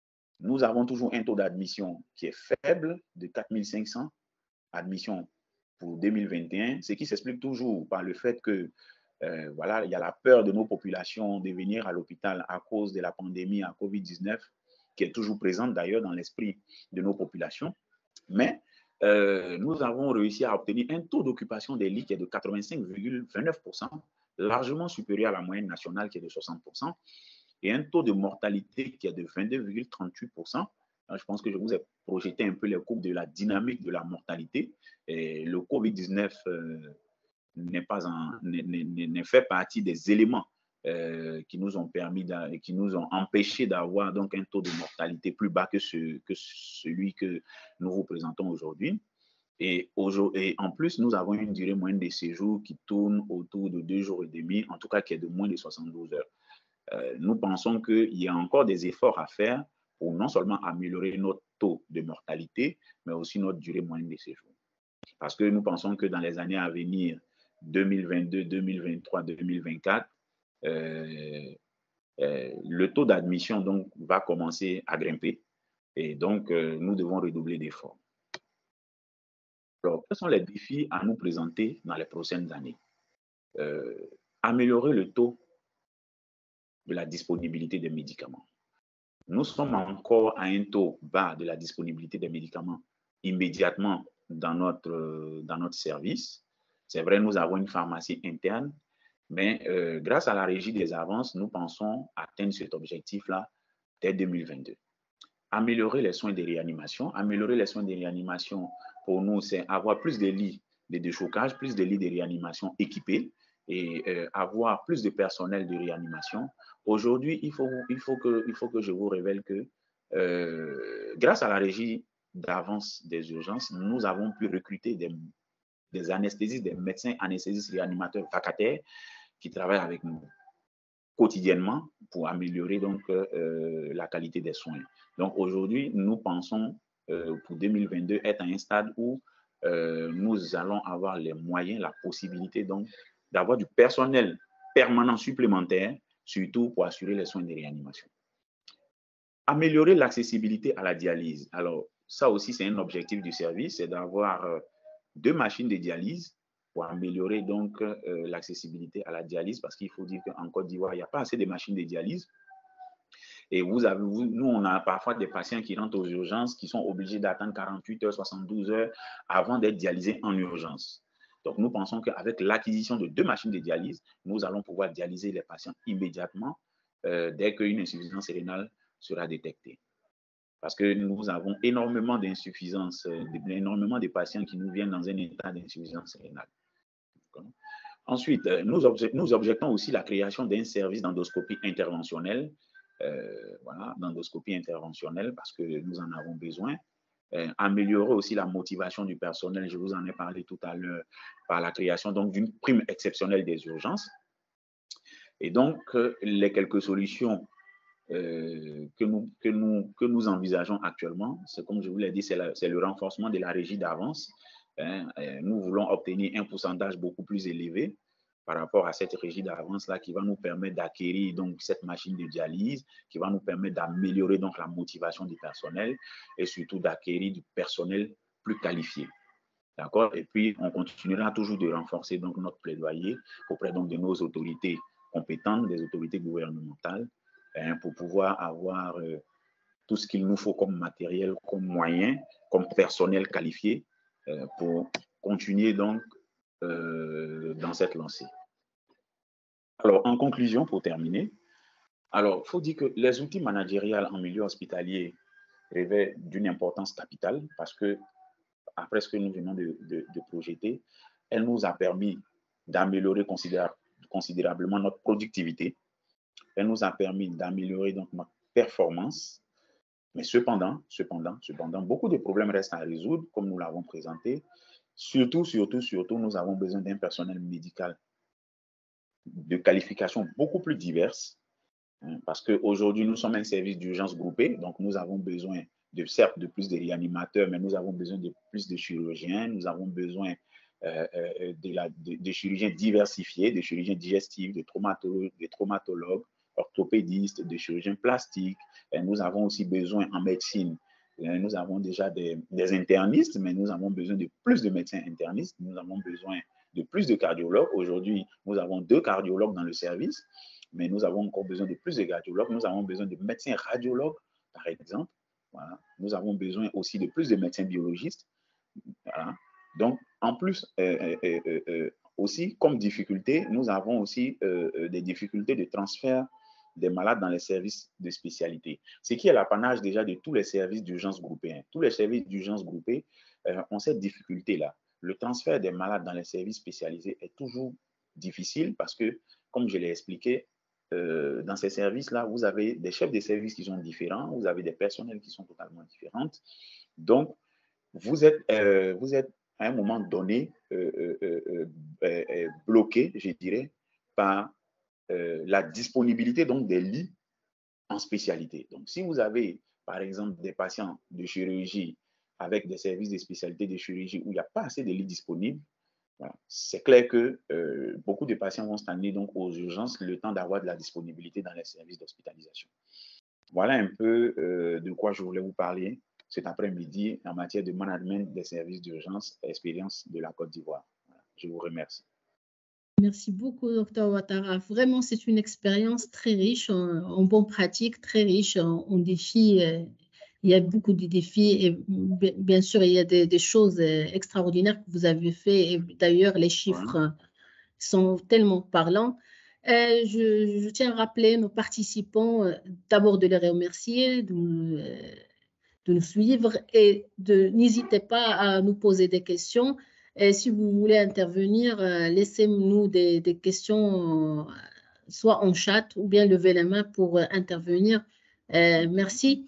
nous avons toujours un taux d'admission qui est faible, de quatre mille cinq cents admissions pour deux mille vingt et un, ce qui s'explique toujours par le fait que euh, voilà, il y a la peur de nos populations de venir à l'hôpital à cause de la pandémie à COVID dix-neuf, qui est toujours présente d'ailleurs dans l'esprit de nos populations. Mais euh, nous avons réussi à obtenir un taux d'occupation des lits qui est de quatre-vingt-cinq virgule vingt-neuf pour cent, largement supérieur à la moyenne nationale qui est de soixante pour cent, et un taux de mortalité qui est de vingt-deux virgule trente-huit pour cent. Je pense que je vous ai projeté un peu les courbes de la dynamique de la mortalité. Et le COVID dix-neuf euh, n'est pas en, n'est fait partie des éléments euh, qui nous ont permis, qui nous ont empêché d'avoir donc un taux de mortalité plus bas que, ce, que celui que nous vous présentons aujourd'hui. Et, et en plus, nous avons une durée moyenne de séjour qui tourne autour de deux jours et demi, en tout cas qui est de moins de soixante-douze heures. Euh, nous pensons qu'il y a encore des efforts à faire pour non seulement améliorer notre taux de mortalité, mais aussi notre durée moyenne de séjour. Parce que nous pensons que dans les années à venir, deux mille vingt-deux, deux mille vingt-trois, deux mille vingt-quatre, euh, euh, le taux d'admission donc va commencer à grimper. Et donc, euh, nous devons redoubler d'efforts. Alors, quels sont les défis à nous présenter dans les prochaines années? euh, Améliorer le taux de la disponibilité des médicaments. Nous sommes encore à un taux bas de la disponibilité des médicaments immédiatement dans notre, dans notre service. C'est vrai, nous avons une pharmacie interne, mais euh, grâce à la régie des avances, nous pensons atteindre cet objectif-là dès deux mille vingt-deux. Améliorer les soins de réanimation. Améliorer les soins de réanimation, pour nous, c'est avoir plus de lits de déchocage, plus de lits de réanimation équipés et euh, avoir plus de personnel de réanimation. Aujourd'hui, il faut, il, faut que, il faut que je vous révèle que euh, grâce à la régie d'avance des urgences, nous avons pu recruter des, des anesthésistes, des médecins anesthésistes réanimateurs vacataires qui travaillent avec nous quotidiennement pour améliorer donc euh, la qualité des soins. Donc aujourd'hui, nous pensons euh, pour deux mille vingt-deux être à un stade où euh, nous allons avoir les moyens, la possibilité donc d'avoir du personnel permanent supplémentaire, surtout pour assurer les soins de réanimation. Améliorer l'accessibilité à la dialyse. Alors ça aussi, c'est un objectif du service, c'est d'avoir euh, deux machines de dialyse pour améliorer donc euh, l'accessibilité à la dialyse, parce qu'il faut dire qu'en Côte d'Ivoire, il n'y a pas assez de machines de dialyse. Et vous avez, vous, nous, on a parfois des patients qui rentrent aux urgences qui sont obligés d'attendre quarante-huit heures, soixante-douze heures avant d'être dialysés en urgence. Donc, nous pensons qu'avec l'acquisition de deux machines de dialyse, nous allons pouvoir dialyser les patients immédiatement euh, dès qu'une insuffisance rénale sera détectée. Parce que nous avons énormément d'insuffisance, euh, énormément de patients qui nous viennent dans un état d'insuffisance rénale. Ensuite, nous, obje nous objectons aussi la création d'un service d'endoscopie interventionnelle, euh, voilà, d'endoscopie interventionnelle, parce que nous en avons besoin. Euh, améliorer aussi la motivation du personnel, je vous en ai parlé tout à l'heure, par la création d'une prime exceptionnelle des urgences. Et donc, euh, les quelques solutions euh, que, nous, que, nous, que nous envisageons actuellement, c'est comme je vous l'ai dit, c'est le renforcement de la régie d'avance. Hein, nous voulons obtenir un pourcentage beaucoup plus élevé par rapport à cette régie d'avance-là qui va nous permettre d'acquérir donc cette machine de dialyse, qui va nous permettre d'améliorer donc la motivation du personnel et surtout d'acquérir du personnel plus qualifié. D'accord? Et puis, on continuera toujours de renforcer donc notre plaidoyer auprès donc de nos autorités compétentes, des autorités gouvernementales, hein, pour pouvoir avoir euh, tout ce qu'il nous faut comme matériel, comme moyen, comme personnel qualifié, Euh, pour continuer donc euh, dans cette lancée. Alors, en conclusion, pour terminer, alors, il faut dire que les outils managériels en milieu hospitalier revêtent d'une importance capitale parce que, après ce que nous venons de, de, de projeter, elle nous a permis d'améliorer considérable, considérablement notre productivité. Elle nous a permis d'améliorer donc notre performance. Mais cependant, cependant, cependant, beaucoup de problèmes restent à résoudre, comme nous l'avons présenté. Surtout, surtout, surtout, nous avons besoin d'un personnel médical de qualifications beaucoup plus diverses, hein, parce qu'aujourd'hui, nous sommes un service d'urgence groupé, donc nous avons besoin, de, certes, de plus de réanimateurs, mais nous avons besoin de plus de chirurgiens, nous avons besoin euh, de, la, de, de chirurgiens diversifiés, de chirurgiens digestifs, de traumatologues, de traumatologues, orthopédistes, de chirurgiens plastiques. Et nous avons aussi besoin en médecine. Nous avons déjà des, des internistes, mais nous avons besoin de plus de médecins internistes. Nous avons besoin de plus de cardiologues. Aujourd'hui, nous avons deux cardiologues dans le service, mais nous avons encore besoin de plus de cardiologues. Nous avons besoin de médecins radiologues, par exemple. Voilà. Nous avons besoin aussi de plus de médecins biologistes. Voilà. Donc, en plus, euh, euh, euh, euh, aussi, comme difficulté, nous avons aussi euh, des difficultés de transfert des malades dans les services de spécialité, ce qui est l'apanage déjà de tous les services d'urgence groupés. Hein. Tous les services d'urgence groupés euh, ont cette difficulté-là. Le transfert des malades dans les services spécialisés est toujours difficile parce que, comme je l'ai expliqué, euh, dans ces services-là, vous avez des chefs de service qui sont différents, vous avez des personnels qui sont totalement différents. Donc, vous êtes, euh, vous êtes à un moment donné euh, euh, euh, euh, bloqué, je dirais, par euh, la disponibilité donc, des lits en spécialité. Donc, si vous avez, par exemple, des patients de chirurgie avec des services de spécialité de chirurgie où il n'y a pas assez de lits disponibles, voilà, c'est clair que euh, beaucoup de patients vont s'amener donc aux urgences le temps d'avoir de la disponibilité dans les services d'hospitalisation. Voilà un peu euh, de quoi je voulais vous parler cet après-midi en matière de management des services d'urgence et expérience de la Côte d'Ivoire. Voilà, je vous remercie. Merci beaucoup, docteur Ouattara. Vraiment, c'est une expérience très riche en, en bonnes pratiques, très riche en, en défis. Il y a beaucoup de défis et bien sûr, il y a des, des choses extraordinaires que vous avez fait. Et d'ailleurs, les chiffres ouais. sont tellement parlants. Euh, je, je tiens à rappeler nos participants, euh, d'abord de les remercier, de, euh, de nous suivre et de n'hésitez pas à nous poser des questions. Et si vous voulez intervenir, euh, laissez-nous des, des questions, euh, soit en chat ou bien levez la main pour euh, intervenir. Euh, merci.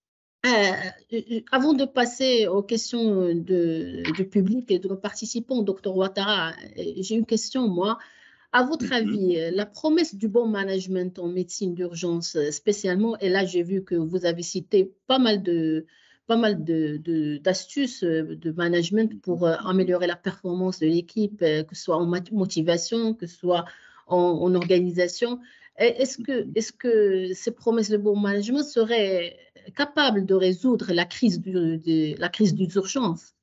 Euh, avant de passer aux questions de, du public et de nos participants, docteur Ouattara, j'ai une question, moi. À votre mm-hmm. avis, la promesse du bon management en médecine d'urgence spécialement, et là j'ai vu que vous avez cité pas mal de pas mal de, de, d'astuces de management pour euh, améliorer la performance de l'équipe, euh, que ce soit en motivation, que ce soit en, en organisation. Est-ce que, est-ce que ces promesses de bon management seraient capables de résoudre la crise, du, de, la crise des urgences?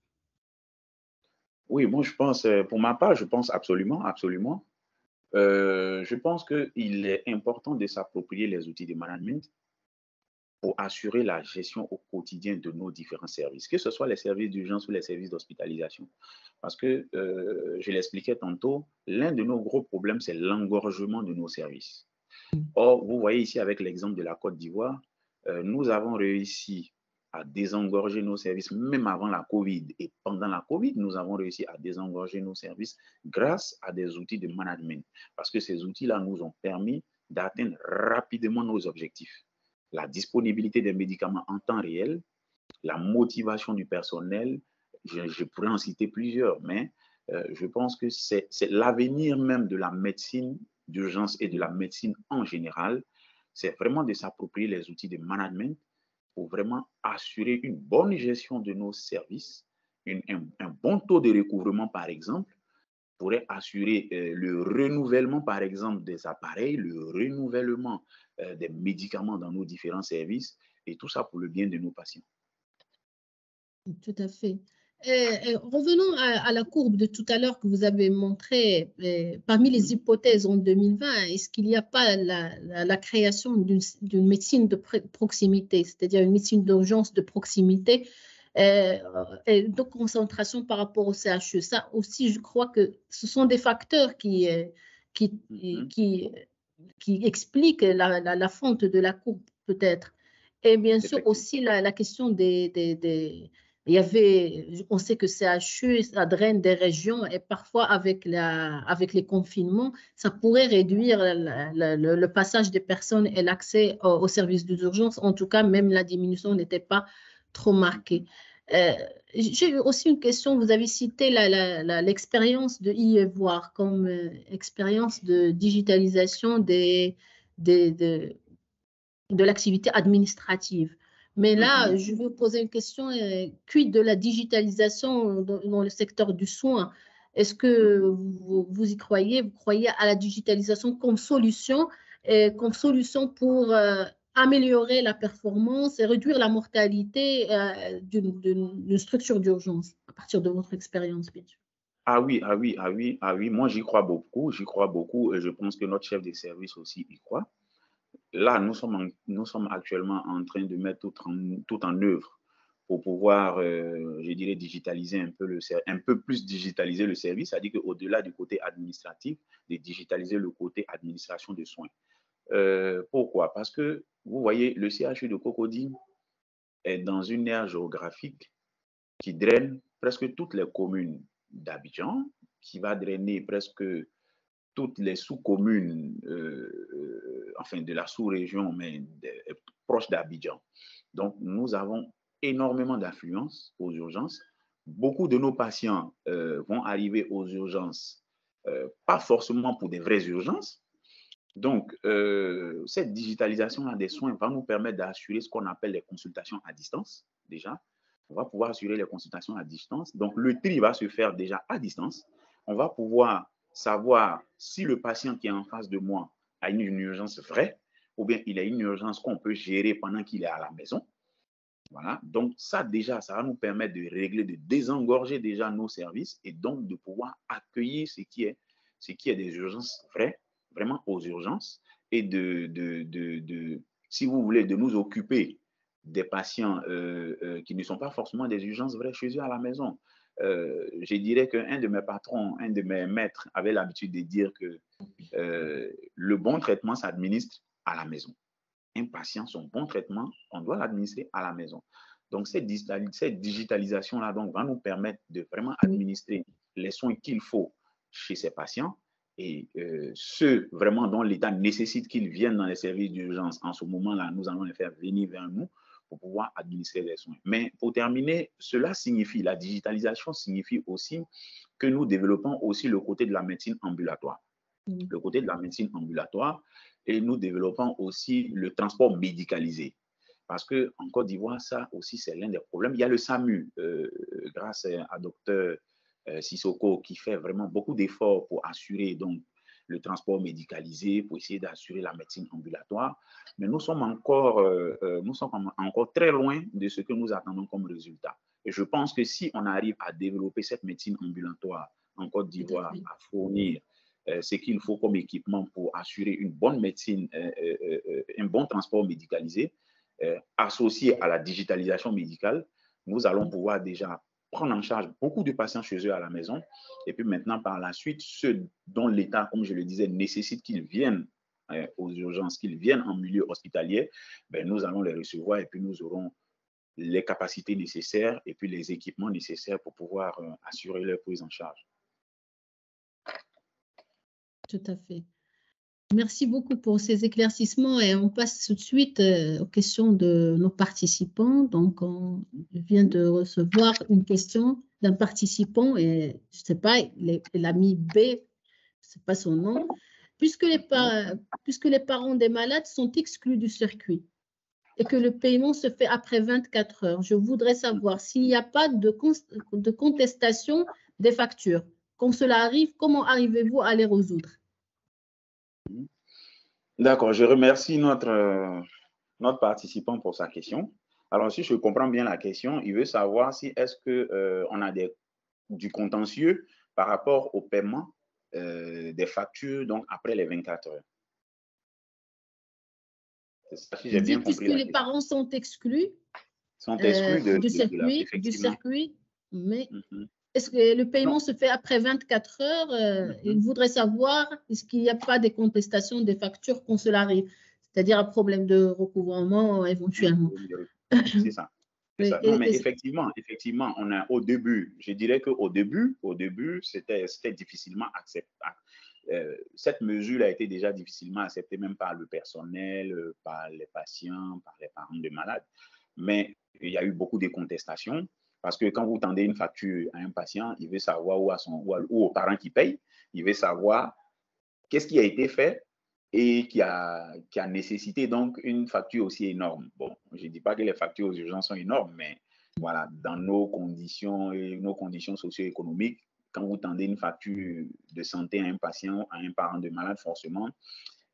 Oui, moi je pense, pour ma part, je pense absolument, absolument. Euh, je pense qu'il est important de s'approprier les outils de management pour assurer la gestion au quotidien de nos différents services, que ce soit les services d'urgence ou les services d'hospitalisation. Parce que, euh, je l'expliquais tantôt, l'un de nos gros problèmes, c'est l'engorgement de nos services. Or, vous voyez ici avec l'exemple de la Côte d'Ivoire, euh, nous avons réussi à désengorger nos services, même avant la COVID. Et pendant la COVID, nous avons réussi à désengorger nos services grâce à des outils de management. Parce que ces outils-là nous ont permis d'atteindre rapidement nos objectifs. La disponibilité des médicaments en temps réel, la motivation du personnel, je, je pourrais en citer plusieurs, mais euh, je pense que c'est l'avenir même de la médecine d'urgence et de la médecine en général. C'est vraiment de s'approprier les outils de management pour vraiment assurer une bonne gestion de nos services, une, un, un bon taux de recouvrement, par exemple, pourrait assurer euh, le renouvellement, par exemple, des appareils, le renouvellement euh, des médicaments dans nos différents services, et tout ça pour le bien de nos patients. Tout à fait. Et, et revenons à, à la courbe de tout à l'heure que vous avez montrée. Et, parmi les hypothèses en deux mille vingt, est-ce qu'il n'y a pas la, la, la création d'une médecine de proximité, c'est-à-dire une médecine d'urgence de proximité et, et de concentration par rapport au C H E? Ça aussi, je crois que ce sont des facteurs qui, qui, mm-hmm. qui, qui expliquent la, la, la fente de la courbe peut-être. Et bien sûr aussi la, la question des, des, des il y avait, on sait que C H U, ça draine des régions et parfois avec, la, avec les confinements, ça pourrait réduire la, la, le, le passage des personnes et l'accès aux, aux services d'urgence. En tout cas, même la diminution n'était pas trop marquée. Euh, J'ai aussi une question, vous avez cité l'expérience de Ivoire comme euh, expérience de digitalisation des, des, de, de l'activité administrative. Mais là, je veux poser une question, euh, quid de la digitalisation dans, dans le secteur du soin? Est-ce que vous, vous y croyez? Vous croyez à la digitalisation comme solution et comme solution pour euh, améliorer la performance et réduire la mortalité euh, d'une structure d'urgence, à partir de votre expérience, bien sûr. Ah oui, ah oui, ah oui, ah oui, moi j'y crois beaucoup, j'y crois beaucoup et je pense que notre chef de service aussi y croit. Là, nous sommes, en, nous sommes actuellement en train de mettre tout en, tout en œuvre pour pouvoir, euh, je dirais, digitaliser un peu, le, un peu plus digitaliser le service, c'est-à-dire qu'au-delà du côté administratif, de digitaliser le côté administration de soins. Euh, pourquoi? Parce que, vous voyez, le C H U de Cocody est dans une aire géographique qui draine presque toutes les communes d'Abidjan, qui va drainer presque toutes les sous-communes, euh, euh, enfin de la sous-région, mais de, proche d'Abidjan. Donc, nous avons énormément d'affluence aux urgences. Beaucoup de nos patients euh, vont arriver aux urgences, euh, pas forcément pour des vraies urgences. Donc, euh, cette digitalisation des soins va nous permettre d'assurer ce qu'on appelle les consultations à distance, déjà. On va pouvoir assurer les consultations à distance. Donc, le tri va se faire déjà à distance. On va pouvoir savoir si le patient qui est en face de moi a une, une urgence vraie ou bien il a une urgence qu'on peut gérer pendant qu'il est à la maison. Voilà. Donc, ça, déjà, ça va nous permettre de régler, de désengorger déjà nos services et donc de pouvoir accueillir ce qui est, ce qui est des urgences vraies, vraiment aux urgences, et de, de, de, de si vous voulez, de nous occuper des patients euh, euh, qui ne sont pas forcément des urgences vraies chez eux à la maison. Euh, je dirais qu'un de mes patrons, un de mes maîtres avait l'habitude de dire que euh, le bon traitement s'administre à la maison. Un patient, son bon traitement, on doit l'administrer à la maison. Donc, cette, cette digitalisation-là donc, va nous permettre de vraiment administrer les soins qu'il faut chez ces patients et euh, ceux vraiment dont l'État nécessite qu'ils viennent dans les services d'urgence. En ce moment-là, nous allons les faire venir vers nous pour pouvoir administrer les soins. Mais pour terminer, cela signifie, la digitalisation signifie aussi que nous développons aussi le côté de la médecine ambulatoire. Mmh. Le côté de la médecine ambulatoire, et nous développons aussi le transport médicalisé. Parce qu'en Côte d'Ivoire, ça aussi, c'est l'un des problèmes. Il y a le SAMU, euh, grâce à docteur euh, Sissoko, qui fait vraiment beaucoup d'efforts pour assurer donc, le transport médicalisé, pour essayer d'assurer la médecine ambulatoire. Mais nous sommes, encore, euh, nous sommes encore très loin de ce que nous attendons comme résultat. Et je pense que si on arrive à développer cette médecine ambulatoire en Côte d'Ivoire, à fournir euh, ce qu'il faut comme équipement pour assurer une bonne médecine, euh, euh, euh, un bon transport médicalisé, euh, associé à la digitalisation médicale, nous allons pouvoir déjà prendre en charge beaucoup de patients chez eux à la maison. Et puis maintenant, par la suite, ceux dont l'État, comme je le disais, nécessite qu'ils viennent euh, aux urgences, qu'ils viennent en milieu hospitalier, ben, nous allons les recevoir et puis nous aurons les capacités nécessaires et puis les équipements nécessaires pour pouvoir euh, assurer leur prise en charge. Tout à fait. Merci beaucoup pour ces éclaircissements et on passe tout de suite aux questions de nos participants. Donc, on vient de recevoir une question d'un participant et je ne sais pas, l'ami B, je ne sais pas son nom, puisque les, puisque les parents des malades sont exclus du circuit et que le paiement se fait après vingt-quatre heures. Je voudrais savoir s'il n'y a pas de, de contestation des factures. Quand cela arrive, comment arrivez-vous à les résoudre? D'accord, je remercie notre, euh, notre participant pour sa question. Alors, si je comprends bien la question, il veut savoir si est-ce qu'on euh, a des, du contentieux par rapport au paiement euh, des factures donc après les vingt-quatre heures. C'est ça, si j'ai bien compris. Puisque les parents sont exclus, sont exclus de, euh, du, de, circuit, de la, du circuit, mais mm-hmm. est-ce que le paiement non. se fait après vingt-quatre heures? euh, mm-hmm. Il voudrait savoir, est-ce qu'il n'y a pas des contestations des factures quand cela arrive? C'est-à-dire un problème de recouvrement éventuellement. C'est ça. Ça. Non, mais effectivement, effectivement, on a au début, je dirais qu'au début, au début, c'était difficilement acceptable. Euh, cette mesure a été déjà difficilement acceptée même par le personnel, par les patients, par les parents de malades. Mais il y a eu beaucoup de contestations parce que quand vous tendez une facture à un patient, il veut savoir où à son ou, à, ou aux parents qui payent, il veut savoir qu'est-ce qui a été fait et qui a, qui a nécessité donc une facture aussi énorme. Bon, je ne dis pas que les factures aux urgences sont énormes, mais voilà, dans nos conditions et nos conditions socio-économiques, quand vous tendez une facture de santé à un patient, à un parent de malade, forcément, il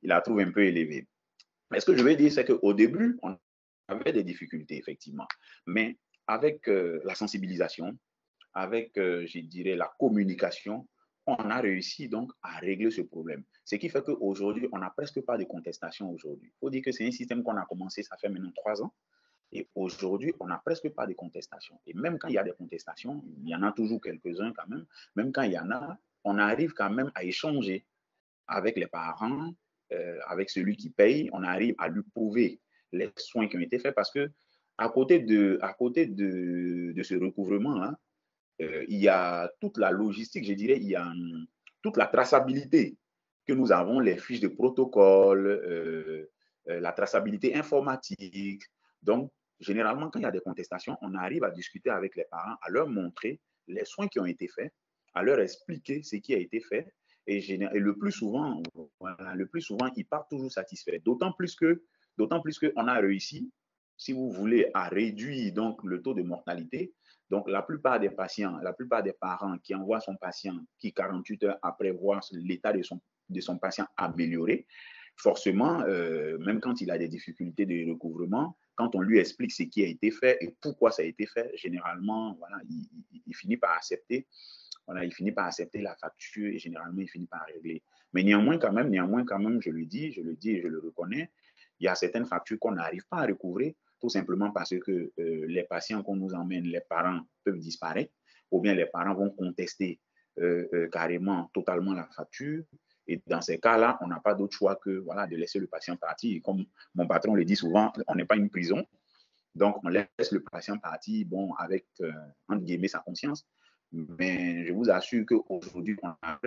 il la trouve un peu élevée. Mais ce que je veux dire, c'est qu'au début, on avait des difficultés, effectivement. Mais avec euh, la sensibilisation, avec, euh, je dirais, la communication, on a réussi donc à régler ce problème. Ce qui fait qu'aujourd'hui, on n'a presque pas de contestation aujourd'hui. Il faut dire que c'est un système qu'on a commencé, ça fait maintenant trois ans. Et aujourd'hui, on n'a presque pas de contestation. Et même quand il y a des contestations, il y en a toujours quelques-uns quand même, même quand il y en a, on arrive quand même à échanger avec les parents, euh, avec celui qui paye, on arrive à lui prouver les soins qui ont été faits parce que à côté de, à côté de, de ce recouvrement-là, euh, il y a toute la logistique, je dirais, il y a um, toute la traçabilité que nous avons, les fiches de protocole, euh, euh, la traçabilité informatique. Donc, généralement, quand il y a des contestations, on arrive à discuter avec les parents, à leur montrer les soins qui ont été faits, à leur expliquer ce qui a été fait. Et, et le plus souvent, voilà, le plus souvent, ils partent toujours satisfaits. D'autant plus que, d'autant plus qu'on a réussi, si vous voulez, à réduire donc le taux de mortalité. Donc, la plupart des patients, la plupart des parents qui envoient son patient, qui quarante-huit heures après voient l'état de son, de son patient amélioré, forcément, euh, même quand il a des difficultés de recouvrement, quand on lui explique ce qui a été fait et pourquoi ça a été fait, généralement, voilà, il, il, il finit par accepter. Voilà, il finit par accepter la facture et généralement, il finit par régler. Mais néanmoins, quand même, néanmoins, quand même, je le dis, je le dis et je le reconnais, il y a certaines factures qu'on n'arrive pas à recouvrer, tout simplement parce que euh, les patients qu'on nous emmène, les parents peuvent disparaître, ou bien les parents vont contester euh, euh, carrément, totalement la facture. Et dans ces cas-là, on n'a pas d'autre choix que voilà, de laisser le patient partir. Et comme mon patron le dit souvent, on n'est pas une prison. Donc, on laisse le patient partir, bon, avec, euh, entre guillemets, sa conscience. Mais je vous assure qu'aujourd'hui, on a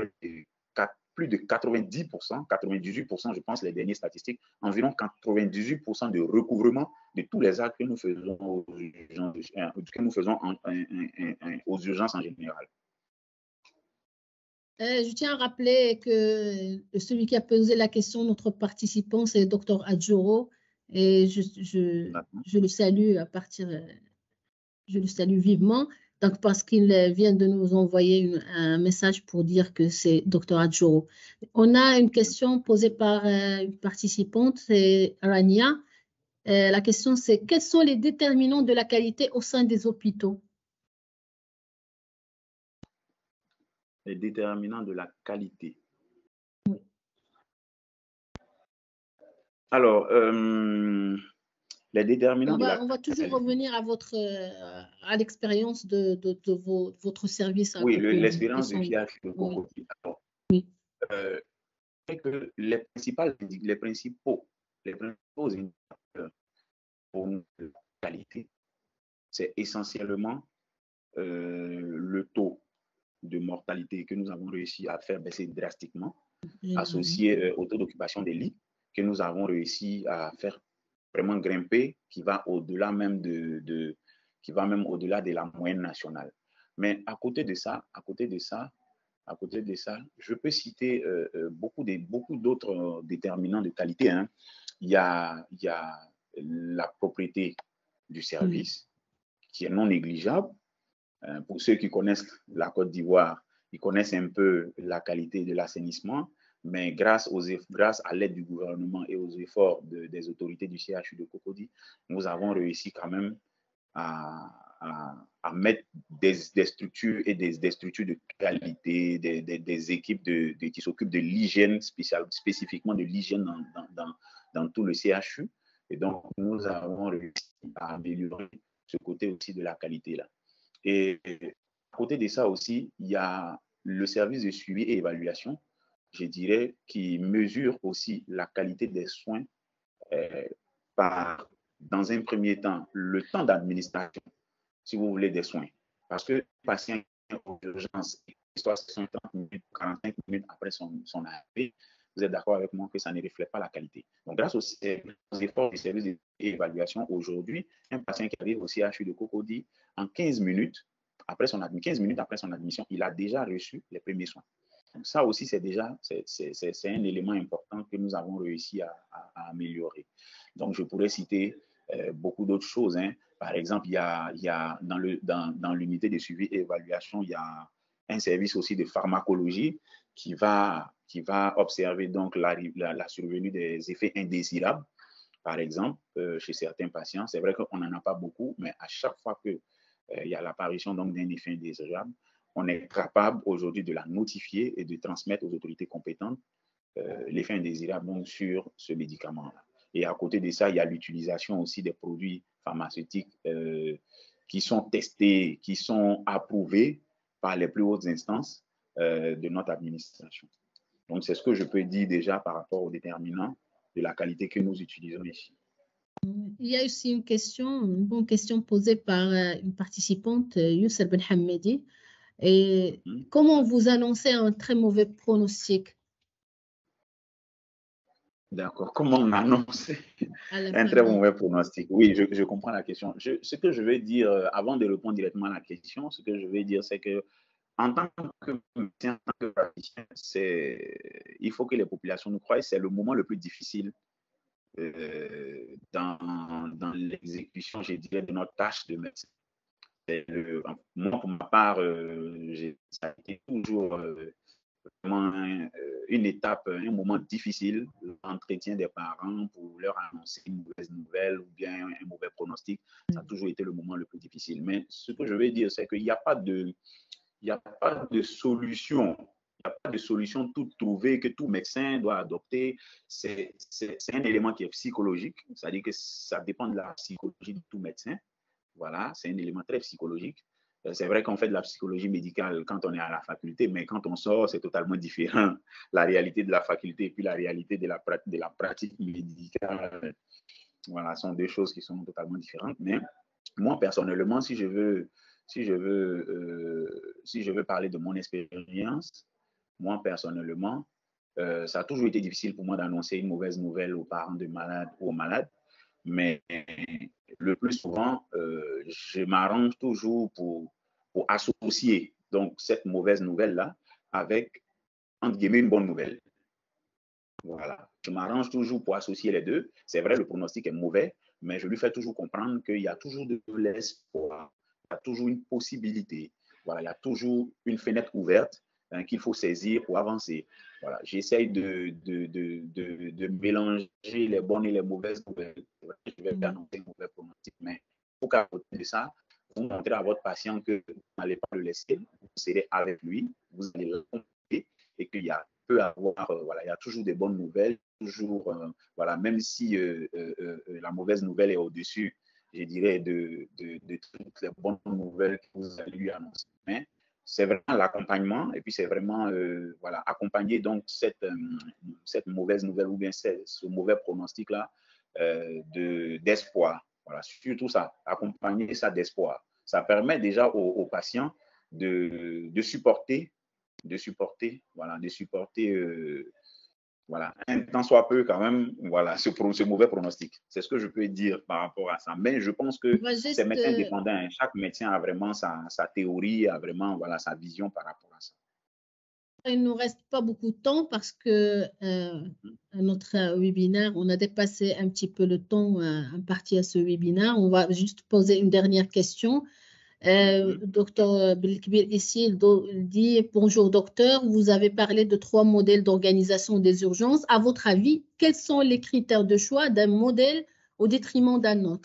plus de quatre-vingt-dix pour cent, quatre-vingt-dix-huit pour cent, je pense, les dernières statistiques, environ quatre-vingt-dix-huit pour cent de recouvrement de tous les actes que nous faisons aux urgences, que nous faisons en, en, en, aux urgences en général. Euh, je tiens à rappeler que celui qui a posé la question, notre participant, c'est le docteur Adjoro. Et je, je, je le salue à partir, je le salue vivement. Donc, parce qu'il vient de nous envoyer une, un message pour dire que c'est docteur Adjoro. On a une question posée par euh, une participante, c'est Rania. Euh, la question, c'est quels sont les déterminants de la qualité au sein des hôpitaux? Les déterminants de la qualité. Oui. Alors, euh, les déterminants on va, de la on va toujours qualité. revenir à votre euh, à l'expérience de, de, de, vos, de votre service à oui, l'expérience du C H U de Cocody. Oui. oui. Euh, que les principales, les principaux, les principaux indicateurs pour nous de qualité, c'est essentiellement euh, le taux de mortalité que nous avons réussi à faire baisser drastiquement, mmh. associé euh, au taux d'occupation des lits que nous avons réussi à faire vraiment grimper, qui va au-delà même de, de qui va même au-delà de la moyenne nationale. Mais à côté de ça, à côté de ça, à côté de ça, je peux citer euh, beaucoup de, beaucoup d'autres déterminants de qualité. Hein. Il y a, il y a la propriété du service, mmh. qui est non négligeable. Euh, pour ceux qui connaissent la Côte d'Ivoire, ils connaissent un peu la qualité de l'assainissement, mais grâce, aux, grâce à l'aide du gouvernement et aux efforts de, des autorités du C H U de Cocody, nous avons réussi quand même à, à, à mettre des, des structures et des, des structures de qualité, des, des, des équipes de, de, qui s'occupent de l'hygiène, spécifiquement de l'hygiène dans, dans, dans, dans tout le C H U. Et donc, nous avons réussi à améliorer ce côté aussi de la qualité-là. Et à côté de ça aussi, il y a le service de suivi et évaluation, je dirais, qui mesure aussi la qualité des soins euh, par, dans un premier temps, le temps d'administration, si vous voulez, des soins. Parce que le patient aux urgences, soit trente minutes, quarante-cinq minutes après son, son arrivée, vous êtes d'accord avec moi que ça ne reflète pas la qualité. Donc, grâce aux, aux efforts du service d'évaluation, aujourd'hui, un patient qui arrive au C H U de Cocody, en quinze minutes, après son admission, quinze minutes après son admission, il a déjà reçu les premiers soins. Donc, ça aussi, c'est déjà c'est, c'est, c'est un élément important que nous avons réussi à, à, à améliorer. Donc, je pourrais citer euh, beaucoup d'autres choses. Hein. Par exemple, il y a, il y a dans, le, dans, dans l'unité de suivi et évaluation, il y a un service aussi de pharmacologie qui va, qui va observer donc la, la, la survenue des effets indésirables, par exemple, euh, chez certains patients. C'est vrai qu'on n'en a pas beaucoup, mais à chaque fois qu'il euh, y a l'apparition d'un effet indésirable, on est capable aujourd'hui de la notifier et de transmettre aux autorités compétentes euh, l'effet indésirable donc, sur ce médicament-là. Et à côté de ça, il y a l'utilisation aussi des produits pharmaceutiques euh, qui sont testés, qui sont approuvés par les plus hautes instances euh, de notre administration. Donc, c'est ce que je peux dire déjà par rapport aux déterminants de la qualité que nous utilisons ici. Il y a aussi une question, une bonne question posée par une participante, Youssef Ben Hamedi. Et mmh. Comment vous annoncez un très mauvais pronostic? D'accord. Comment on annonce un très mauvais pronostic? Oui, je, je comprends la question. Je, ce que je vais dire, avant de répondre directement à la question, ce que je vais dire, c'est que en tant que médecin, en tant que praticien, c'est, il faut que les populations nous croient, c'est le moment le plus difficile euh, dans, dans l'exécution, je dirais, de notre tâche de médecin. Le, moi, pour ma part, euh, ça a été toujours euh, vraiment un, une étape, un moment difficile, l'entretien des parents pour leur annoncer une mauvaise nouvelle ou bien un mauvais pronostic. Ça a toujours été le moment le plus difficile. Mais ce que je vais dire, c'est qu'il n'y a pas de, il n'y a pas de solution. Il n'y a pas de solution toute trouvée que tout médecin doit adopter. C'est un élément qui est psychologique, c'est-à-dire que ça dépend de la psychologie de tout médecin. Voilà, c'est un élément très psychologique. C'est vrai qu'on fait de la psychologie médicale quand on est à la faculté, mais quand on sort, c'est totalement différent. La réalité de la faculté et puis la réalité de la, de la pratique médicale, voilà, sont deux choses qui sont totalement différentes. Mais moi, personnellement, si je veux, si je veux, euh, si je veux parler de mon expérience, moi, personnellement, euh, ça a toujours été difficile pour moi d'annoncer une mauvaise nouvelle aux parents de malades ou aux malades. Mais le plus souvent, euh, je m'arrange toujours pour, pour associer donc, cette mauvaise nouvelle-là avec, entre guillemets, une bonne nouvelle. Voilà. Je m'arrange toujours pour associer les deux. C'est vrai, le pronostic est mauvais, mais je lui fais toujours comprendre qu'il y a toujours de l'espoir, il y a toujours une possibilité, voilà, il y a toujours une fenêtre ouverte hein, qu'il faut saisir pour avancer. Voilà. J'essaye de, de, de, de, de mélanger les bonnes et les mauvaises nouvelles. Je vais annoncer un mauvais pronostic, mais il faut qu'à côté de ça, vous montrez à votre patient que vous n'allez pas le laisser, vous serez avec lui, vous allez l'accompagner et qu'il y a peut avoir, euh, voilà, il y a toujours des bonnes nouvelles, toujours, euh, voilà, même si euh, euh, euh, la mauvaise nouvelle est au-dessus, je dirais, de, de, de toutes les bonnes nouvelles que vous allez lui annoncer. Mais c'est vraiment l'accompagnement et puis c'est vraiment, euh, voilà, accompagner donc cette, euh, cette mauvaise nouvelle ou bien ce, ce mauvais pronostic-là euh, d'espoir. Voilà, surtout ça, accompagner ça d'espoir. Ça permet déjà aux, aux patients de, de supporter de supporter, voilà, de supporter, euh, voilà, un tant soit peu quand même, voilà, ce, ce mauvais pronostic. C'est ce que je peux dire par rapport à ça. Mais je pense que c'est médecin dépendant. Hein. Chaque médecin a vraiment sa, sa théorie, a vraiment, voilà, sa vision par rapport à ça. Il ne nous reste pas beaucoup de temps parce que euh, notre webinaire, on a dépassé un petit peu le temps euh, imparti à ce webinaire. On va juste poser une dernière question. Euh, mm-hmm. Docteur Belkbir ici dit « Bonjour docteur, vous avez parlé de trois modèles d'organisation des urgences. À votre avis, quels sont les critères de choix d'un modèle au détriment d'un autre ?»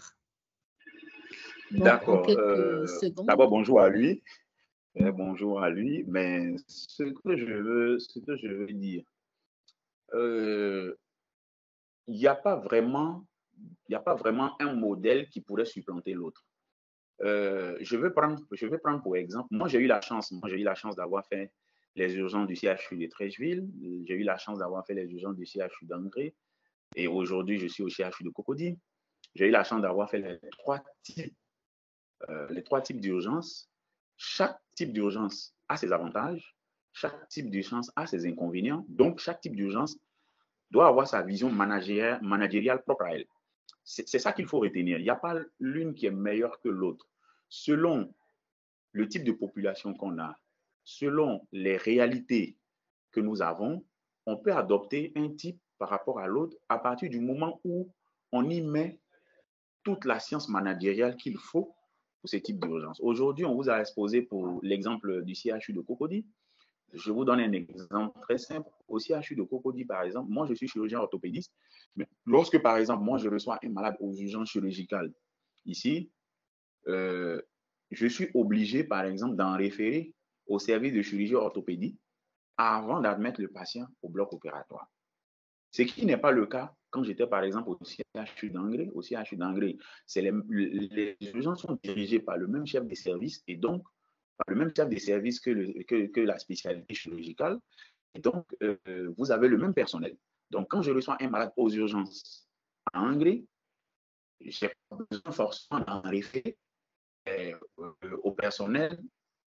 D'accord. Euh, D'abord, bonjour à lui. Eh, bonjour à lui. Mais ce que je veux, ce que je veux dire, euh, il n'y a pas vraiment, il n'y a pas vraiment un modèle qui pourrait supplanter l'autre. Euh, je vais prendre, je vais prendre pour exemple, moi j'ai eu la chance, moi j'ai eu la chance d'avoir fait les urgences du C H U de Treichville, j'ai eu la chance d'avoir fait les urgences du C H U d'Angré, et aujourd'hui je suis au C H U de Cocody. J'ai eu la chance d'avoir fait les trois types, euh, les trois types d'urgences. Chaque type d'urgence a ses avantages, chaque type d'urgence a ses inconvénients, donc chaque type d'urgence doit avoir sa vision managériale, managériale propre à elle. C'est ça qu'il faut retenir. Il n'y a pas l'une qui est meilleure que l'autre. Selon le type de population qu'on a, selon les réalités que nous avons, on peut adopter un type par rapport à l'autre à partir du moment où on y met toute la science managériale qu'il faut pour ce type d'urgence. Aujourd'hui, on vous a exposé pour l'exemple du C H U de Cocody. Je vous donne un exemple très simple. Au C H U de Cocody, par exemple, moi, je suis chirurgien orthopédiste. Mais lorsque, par exemple, moi, je reçois un malade aux urgences chirurgicales ici, euh, je suis obligé, par exemple, d'en référer au service de chirurgie orthopédie avant d'admettre le patient au bloc opératoire. Ce qui n'est pas le cas quand j'étais, par exemple, au C H U d'Angré. Au C H U d'Angré, les, les urgences sont dirigées par le même chef des services et donc par le même chef des services que, le, que, que la spécialité chirurgicale. Et donc, euh, vous avez le même personnel. Donc, quand je reçois un malade aux urgences à Angré, je n'ai pas besoin forcément d'en référer euh, au personnel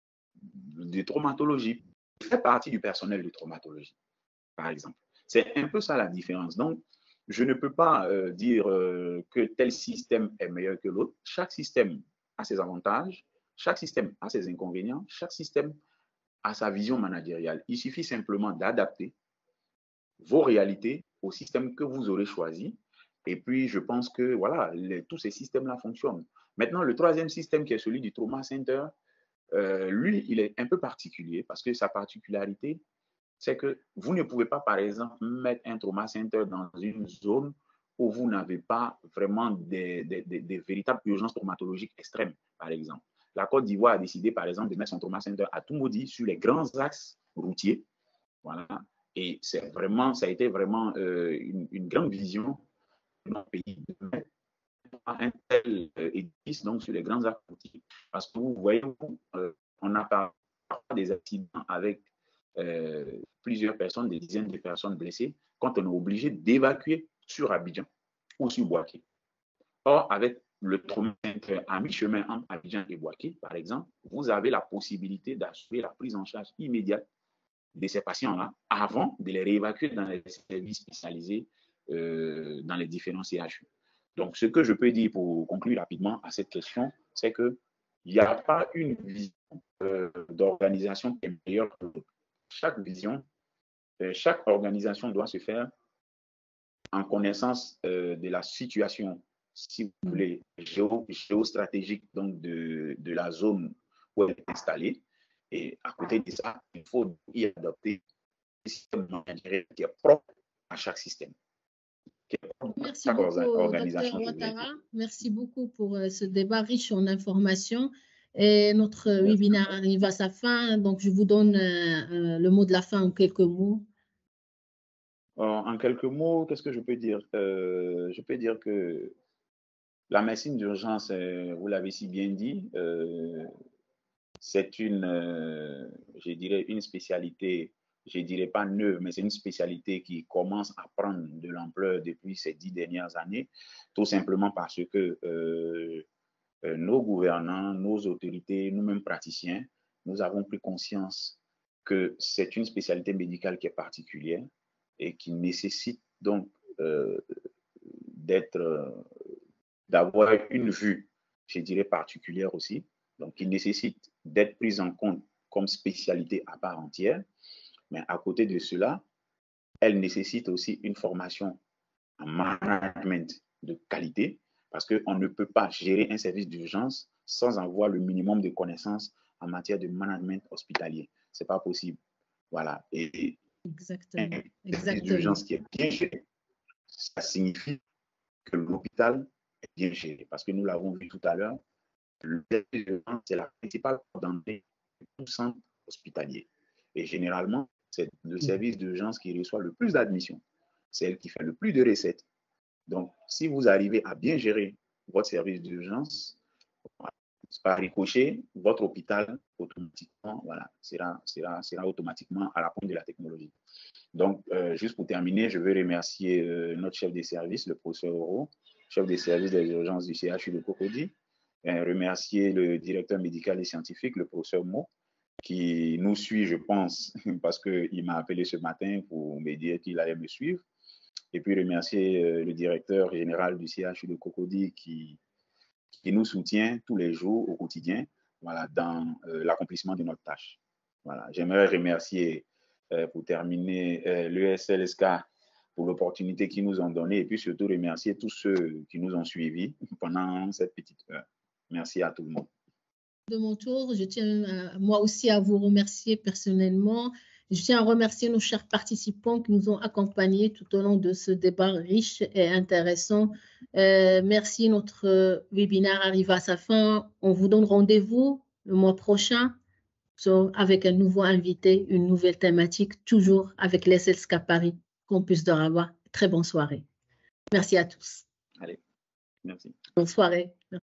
de traumatologie. Je fais partie du personnel de traumatologie, par exemple. C'est un peu ça la différence. Donc, je ne peux pas euh, dire euh, que tel système est meilleur que l'autre. Chaque système a ses avantages, chaque système a ses inconvénients, chaque système a sa vision managériale. Il suffit simplement d'adapter vos réalités au système que vous aurez choisi. Et puis, je pense que voilà, les, tous ces systèmes-là fonctionnent. Maintenant, le troisième système qui est celui du Trauma Center, euh, lui, il est un peu particulier parce que sa particularité, c'est que vous ne pouvez pas, par exemple, mettre un trauma center dans une zone où vous n'avez pas vraiment des, des, des, des véritables urgences traumatologiques extrêmes, par exemple. La Côte d'Ivoire a décidé, par exemple, de mettre son trauma center à Toumoudi sur les grands axes routiers. Voilà. Et c'est vraiment, ça a été vraiment euh, une, une grande vision de notre pays de mettre un tel euh, édifice donc, sur les grands axes routiers. Parce que vous voyez, euh, on n'a pas des accidents avec Euh, plusieurs personnes, des dizaines de personnes blessées, quand on est obligé d'évacuer sur Abidjan ou sur Bouaké. Or, avec le trauma à mi-chemin entre Abidjan et Bouaké, par exemple, vous avez la possibilité d'assurer la prise en charge immédiate de ces patients-là avant de les réévacuer dans les services spécialisés euh, dans les différents C H U. Donc, ce que je peux dire pour conclure rapidement à cette question, c'est qu'il n'y a pas une vision euh, d'organisation qui est meilleure que l'autre. Chaque vision, euh, chaque organisation doit se faire en connaissance euh, de la situation, si vous voulez, géo, géostratégique donc de, de la zone où elle est installée. Et à côté de ça, il faut y adopter un système qui est propre à chaque système. Merci beaucoup, docteur Ouattara. Merci beaucoup pour ce débat riche en informations. Et notre Merci. webinaire arrive à sa fin, donc je vous donne euh, le mot de la fin en quelques mots. En quelques mots, qu'est-ce que je peux dire? euh, Je peux dire que la médecine d'urgence, euh, vous l'avez si bien dit, euh, c'est une, euh, je dirais, une spécialité, je dirais pas neuve, mais c'est une spécialité qui commence à prendre de l'ampleur depuis ces dix dernières années, tout simplement parce que euh, euh, nos gouvernants, nos autorités, nous-mêmes praticiens, nous avons pris conscience que c'est une spécialité médicale qui est particulière et qui nécessite donc euh, d'être, euh, d'avoir une vue, je dirais, particulière aussi, donc qui nécessite d'être prise en compte comme spécialité à part entière. Mais à côté de cela, elle nécessite aussi une formation en management de qualité, parce qu'on ne peut pas gérer un service d'urgence sans avoir le minimum de connaissances en matière de management hospitalier. Ce n'est pas possible. Voilà. Et Exactement. un service d'urgence qui est bien géré, ça signifie que l'hôpital est bien géré. Parce que nous l'avons vu tout à l'heure, le service d'urgence, c'est la principale d'entrée de tout centre hospitalier. Et généralement, c'est le service d'urgence qui reçoit le plus d'admissions. C'est elle qui fait le plus de recettes. Donc, si vous arrivez à bien gérer votre service d'urgence, par ricochet, votre hôpital automatiquement voilà, sera, sera, sera automatiquement à la pointe de la technologie. Donc, euh, juste pour terminer, je veux remercier euh, notre chef des services, le professeur Oro, chef des services des urgences du C H U de Cocody, et remercier le directeur médical et scientifique, le professeur Mo, qui nous suit, je pense, parce qu'il m'a appelé ce matin pour me dire qu'il allait me suivre. Et puis remercier euh, le directeur général du C H U de Cocody qui, qui nous soutient tous les jours au quotidien voilà, dans euh, l'accomplissement de notre tâche. Voilà. J'aimerais remercier euh, pour terminer euh, l'E S L S K pour l'opportunité qu'ils nous ont donnée et puis surtout remercier tous ceux qui nous ont suivis pendant cette petite heure. Merci à tout le monde. De mon tour, je tiens à, moi aussi à vous remercier personnellement Je tiens à remercier nos chers participants qui nous ont accompagnés tout au long de ce débat riche et intéressant. Euh, merci, notre webinaire arrive à sa fin. On vous donne rendez-vous le mois prochain avec un nouveau invité, une nouvelle thématique, toujours avec l'S S K Paris Campus de Rabat. Très bonne soirée. Merci à tous. Allez, merci. Bonne soirée.